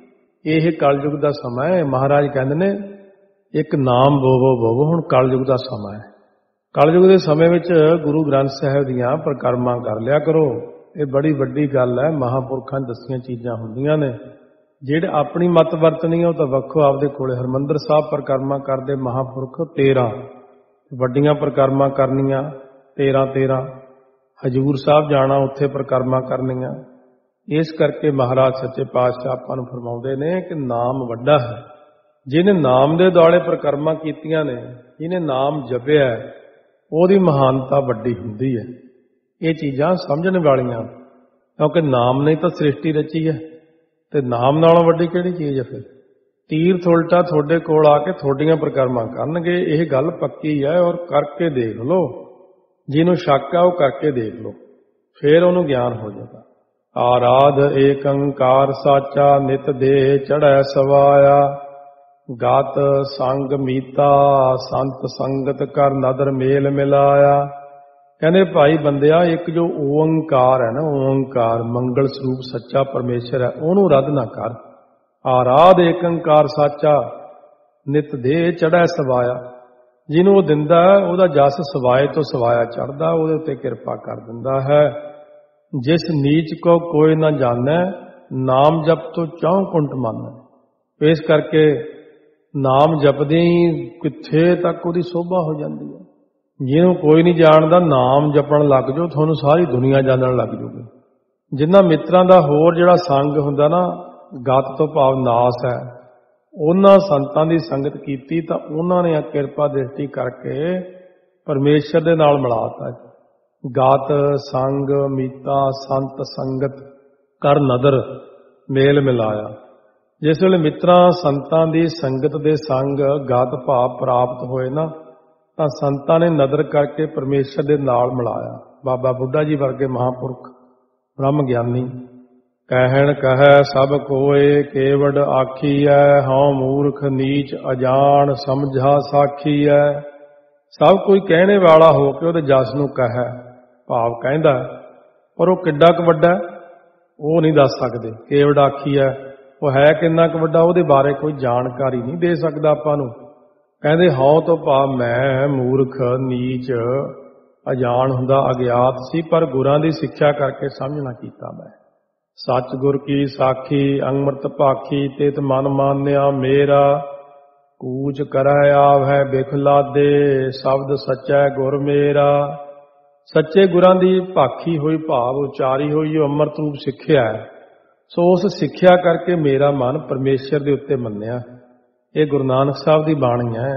ਇਹ ਕਲਯੁਗ ਦਾ ਸਮਾਂ ਹੈ। ਮਹਾਰਾਜ ਕਹਿੰਦੇ ਨੇ ਇੱਕ ਨਾਮ ਬੋਵੋ ਬੋਵੋ। ਹੁਣ ਕਲਯੁਗ ਦਾ ਸਮਾਂ ਹੈ। ਕਲਯੁਗ ਦੇ ਸਮੇਂ ਵਿੱਚ ਗੁਰੂ ਗ੍ਰੰਥ ਸਾਹਿਬ ਦੀਆਂ ਪਰਿਕਰਮਾ ਕਰ ਲਿਆ ਕਰੋ। ਇਹ ਬੜੀ ਵੱਡੀ ਗੱਲ ਹੈ, ਮਹਾਂਪੁਰਖਾਂ ਦੱਸੀਆਂ ਚੀਜ਼ਾਂ ਹੁੰਦੀਆਂ ਨੇ। ਜਿਹੜੇ ਆਪਣੀ ਮਤ ਵਰਤਣੀ ਉਹ ਤਾਂ ਵੱਖੋ ਆਪਦੇ ਕੋਲੇ। ਹਰਿਮੰਦਰ ਸਾਹਿਬ ਪਰਿਕਰਮਾ ਕਰਦੇ ਮਹਾਂਪੁਰਖ 13, ਵੱਡੀਆਂ ਪਰਿਕਰਮਾ ਕਰਨੀਆਂ 13 ਹਜੂਰ ਸਾਹਿਬ ਜਾਣਾ, ਉੱਥੇ ਪਰਿਕਰਮਾ ਕਰਨੀਆਂ। ਇਸ ਕਰਕੇ ਮਹਾਰਾਜ ਸੱਚੇ ਪਾਤਸ਼ਾਹ ਆਪਾਂ ਨੂੰ ਫਰਮਾਉਂਦੇ ਨੇ ਕਿ ਨਾਮ ਵੱਡਾ ਹੈ। ਜਿਹਨੇ ਨਾਮ ਦੇ ਦੁਆਲੇ ਪਰਿਕਰਮਾ ਕੀਤੀਆਂ ਨੇ, ਜਿਹਨੇ ਨਾਮ ਜਪਿਆ, ਉਹਦੀ ਮਹਾਨਤਾ ਵੱਡੀ ਹੁੰਦੀ ਹੈ। ਇਹ ਚੀਜ਼ਾਂ ਸਮਝਣ ਵਾਲੀਆਂ, ਕਿਉਂਕਿ ਨਾਮ ਨੇ ਤਾਂ ਸ੍ਰਿਸ਼ਟੀ ਰਚੀ ਹੈ, ਤੇ ਨਾਮ ਨਾਲੋਂ ਵੱਡੀ ਕਿਹੜੀ ਚੀਜ਼ ਹੈ। ਫਿਰ ਤੀਰਥ ਉਲਟਾ ਤੁਹਾਡੇ ਕੋਲ ਆ ਕੇ ਤੁਹਾਡੀਆਂ ਪਰਿਕਰਮਾ ਕਰਨਗੇ। ਇਹ ਗੱਲ ਪੱਕੀ ਹੈ, ਔਰ ਕਰਕੇ ਦੇਖ ਲਓ। ਜਿਹਨੂੰ ਸ਼ੱਕ ਆ ਉਹ ਕਰਕੇ ਦੇਖ ਲਓ, ਫਿਰ ਉਹਨੂੰ ਗਿਆਨ ਹੋ ਜਾਏਗਾ। ਆਰਾਧ ਏਕ ਓੰਕਾਰ ਸਾਚਾ, ਨਿਤ ਦੇ ਚੜ੍ਹੈ ਸਵਾਇਆ, ਗਤ ਸੰਗ ਮੀਤਾ, ਸੰਤ ਸੰਗਤ ਕਰ ਨਦਰ ਮੇਲ ਮਿਲਾਇਆ। ਕਹਿੰਦੇ ਭਾਈ ਬੰਦਿਆ, ਇੱਕ ਜੋ ਓੰਕਾਰ ਹੈ ਨਾ, ਓੰਕਾਰ ਮੰਗਲ ਸਰੂਪ ਸੱਚਾ ਪਰਮੇਸ਼ਰ ਹੈ, ਉਹਨੂੰ ਰੱਦ ਨਾ ਕਰ। ਆਰਾਧ ਏਕ ਓੰਕਾਰ ਸਾਚਾ, ਨਿਤ ਦੇ ਚੜ੍ਹੈ ਸਵਾਇਆ। ਜਿਹਨੂੰ ਉਹ ਦਿੰਦਾ ਉਹਦਾ ਜਸ ਸਵਾਏ ਤੋਂ ਸਵਾਇਆ ਚੜ੍ਹਦਾ, ਉਹਦੇ ਉੱਤੇ ਕਿਰਪਾ ਕਰ ਦਿੰਦਾ ਹੈ। ਜਿਸ ਨੀਚ ਕੋ ਕੋਈ ਨਾ ਜਾਣੈ, ਨਾਮ ਜਪ ਤੋਂ ਚੌਂ ਕੁੰਟ ਮੰਨੈ। ਇਸ ਕਰਕੇ ਨਾਮ ਜਪਦੇ ਹੀ ਕਿੱਥੇ ਤੱਕ ਉਹਦੀ ਸੋਭਾ ਹੋ ਜਾਂਦੀ ਹੈ। ਜਿਹਨੂੰ ਕੋਈ ਨਹੀਂ ਜਾਣਦਾ, ਨਾਮ ਜਪਣ ਲੱਗ ਜਾਓ, ਤੁਹਾਨੂੰ ਸਾਰੀ ਦੁਨੀਆ ਜਾਣਨ ਲੱਗ ਜਾਊਗੀ। ਜਿਨ੍ਹਾਂ ਮਿੱਤਰਾਂ ਦਾ ਹੋਰ ਜਿਹੜਾ ਸੰਗ ਹੁੰਦਾ ਨਾ, ਗਤ ਤੋਂ ਭਾਵ ਨਾਸ ਹੈ, ਉਹਨਾਂ ਸੰਤਾਂ ਦੀ ਸੰਗਤ ਕੀਤੀ ਤਾਂ ਉਹਨਾਂ ਨੇ ਕਿਰਪਾ ਦ੍ਰਿਸ਼ਟੀ ਕਰਕੇ ਪਰਮੇਸ਼ਰ ਦੇ ਨਾਲ ਮਿਲਾਤਾ। ਗਤ ਸੰਗ ਮੀਤਾ ਸੰਤ ਸੰਗਤ ਕਰ ਨਦਰ ਮੇਲ ਮਿਲਾਇਆ। ਜਿਸ ਵੇਲੇ ਮਿੱਤਰਾਂ ਸੰਤਾਂ ਦੀ ਸੰਗਤ ਦੇ ਸੰਗ ਗਤ ਭਾਵ ਪ੍ਰਾਪਤ ਹੋਏ ਨਾ, ਤਾਂ ਸੰਤਾਂ ਨੇ ਨਦਰ ਕਰਕੇ ਪਰਮੇਸ਼ਰ ਦੇ ਨਾਲ ਮਿਲਾਇਆ। ਬਾਬਾ ਬੁੱਢਾ ਜੀ ਵਰਗੇ ਮਹਾਂਪੁਰਖ ਬ੍ਰਹਮ ਗਿਆਨੀ ਕਹਿਣ ਕਹੈ ਸਭ ਕੋਏ, ਕੇਵਡ ਆਖੀਐ ਹਉ ਮੂਰਖ ਨੀਚ ਅਜਾਣ, ਸਮਝਾ ਸਾਖੀਐ। ਸਭ ਕੋਈ ਕਹਿਣੇ ਵਾਲਾ ਹੋ ਕੇ ਉਹਦੇ ਜਸ ਨੂੰ ਕਹੈ, ਭਾਵ ਕਹਿੰਦਾ, ਪਰ ਉਹ ਕਿੱਡਾ ਕੁ ਵੱਡਾ ਉਹ ਨਹੀਂ ਦੱਸ ਸਕਦੇ। ਕੇਵਡ ਆਖੀਐ, ਉਹ ਹੈ ਕਿੰਨਾ ਕੁ ਵੱਡਾ, ਉਹਦੇ ਬਾਰੇ ਕੋਈ ਜਾਣਕਾਰੀ ਨਹੀਂ ਦੇ ਸਕਦਾ ਆਪਾਂ ਨੂੰ। ਕਹਿੰਦੇ ਹਉ ਤੋਂ ਭਾਵ ਮੈਂ, ਮੂਰਖ ਨੀਚ ਅਜਾਣ ਹੁੰਦਾ, ਅਗਿਆਤ ਸੀ, ਪਰ ਗੁਰਾਂ ਦੀ ਸਿੱਖਿਆ ਕਰਕੇ ਸਮਝਣਾ ਕੀਤਾ ਮੈਂ। ਸੱਚ ਗੁਰ ਕੀ ਸਾਖੀ ਅੰਮ੍ਰਿਤ ਭਾਖੀ, ਤਿਤ ਮਨ ਮਾਨਿਆ ਮੇਰਾ, ਕੂਚ ਕਰੈ ਆਵੈ ਬਿਖਲਾਦੇ, ਸ਼ਬਦ ਸੱਚੈ ਗੁਰ ਮੇਰਾ। ਸੱਚੇ ਗੁਰਾਂ ਦੀ ਭਾਖੀ ਹੋਈ ਭਾਵ ਉਚਾਰੀ ਹੋਈ ਜੋ ਅੰਮ੍ਰਿਤ ਰੂਪ ਸਿੱਖਿਆ ਹੈ, ਸੋ ਉਸ ਸਿੱਖਿਆ ਕਰਕੇ ਮੇਰਾ ਮਨ ਪਰਮੇਸ਼ਰ ਦੇ ਉੱਤੇ ਮੰਨਿਆ। ਇਹ ਗੁਰੂ ਨਾਨਕ ਸਾਹਿਬ ਦੀ ਬਾਣੀ ਹੈ।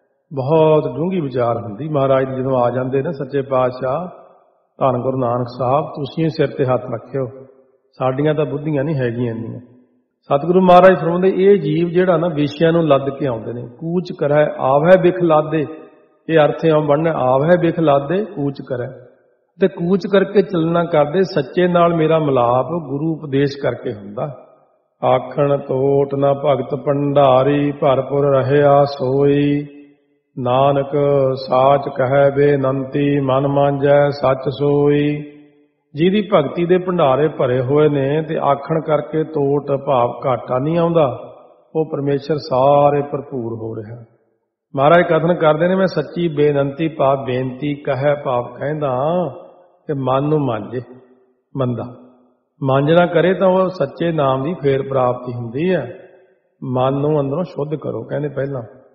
ਬਹੁਤ ਡੂੰਘੀ ਵਿਚਾਰ ਹੁੰਦੀ। ਮਹਾਰਾਜ ਜਦੋਂ ਆ ਜਾਂਦੇ ਨੇ ਸੱਚੇ ਪਾਤਸ਼ਾਹ, ਧੰਨ ਗੁਰੂ ਨਾਨਕ ਸਾਹਿਬ, ਤੁਸੀਂ ਸਿਰ ਤੇ ਹੱਥ ਰੱਖਿਓ, ਸਾਡੀਆਂ ਤਾਂ ਬੁੱਧੀਆਂ ਨਹੀਂ ਹੈਗੀਆਂ ਇੰਨੀਆਂ। ਸਤਿਗੁਰੂ ਮਹਾਰਾਜ ਫਰਮਾਉਂਦੇ ਇਹ ਜੀਵ ਜਿਹੜਾ ਨਾ ਵਿਸ਼ਿਆਂ ਨੂੰ ਲੱਦ ਕੇ ਆਉਂਦੇ ਨੇ। ਕੂਚ ਕਰੈ ਆਵੈ ਬਿਖ ਲਾਦੇ, ਇਹ ਅਰਥ ਇਉਂ ਬਣਨਾ ਆਵੈ ਬਿਖ ਲਾਦੇ ਕੂਚ ਕਰੈ, ਤੇ ਕੂਚ ਕਰਕੇ ਚੱਲਣਾ ਕਰਦੇ ਸੱਚੇ ਨਾਲ ਮੇਰਾ ਮਿਲਾਪ ਗੁਰੂ ਉਪਦੇਸ਼ ਕਰਕੇ ਹੁੰਦਾ। ਆਖਣ ਤੋਟ ਨਾ ਭਗਤ ਭੰਡਾਰੀ ਭਰਪੁਰ ਰਹਿਆ ਸੋਈ, ਨਾਨਕ ਸਾਚ ਕਹਿ ਬੇਨੰਤੀ ਮਨ ਮਾਂਜੈ ਸੱਚ ਸੋਈ। ਜਿਹਦੀ ਭਗਤੀ ਦੇ ਭੰਡਾਰੇ ਭਰੇ ਹੋਏ ਨੇ ਤੇ ਆਖਣ ਕਰਕੇ ਤੋਟ ਭਾਵ ਘਾਟਾ ਨਹੀਂ ਆਉਂਦਾ, ਉਹ ਪਰਮੇਸ਼ਰ ਸਾਰੇ ਭਰਪੂਰ ਹੋ ਰਿਹਾ। ਮਹਾਰਾਜ ਕਥਨ ਕਰਦੇ ਨੇ ਮੈਂ ਸੱਚੀ ਬੇਨੰਤੀ ਭਾਵ ਬੇਨਤੀ ਕਹਿ ਭਾਵ ਕਹਿੰਦਾ ਕਿ ਮਨ ਨੂੰ ਮਾਂਜੇ। ਬੰਦਾ ਮਾਂਜਣਾ ਕਰੇ ਤਾਂ ਉਹ ਸੱਚੇ ਨਾਮ ਦੀ ਫੇਰ ਪ੍ਰਾਪਤੀ ਹੁੰਦੀ ਹੈ। ਮਨ ਨੂੰ ਅੰਦਰੋਂ ਸ਼ੁੱਧ ਕਰੋ ਕਹਿੰਦੇ ਪਹਿਲਾਂ।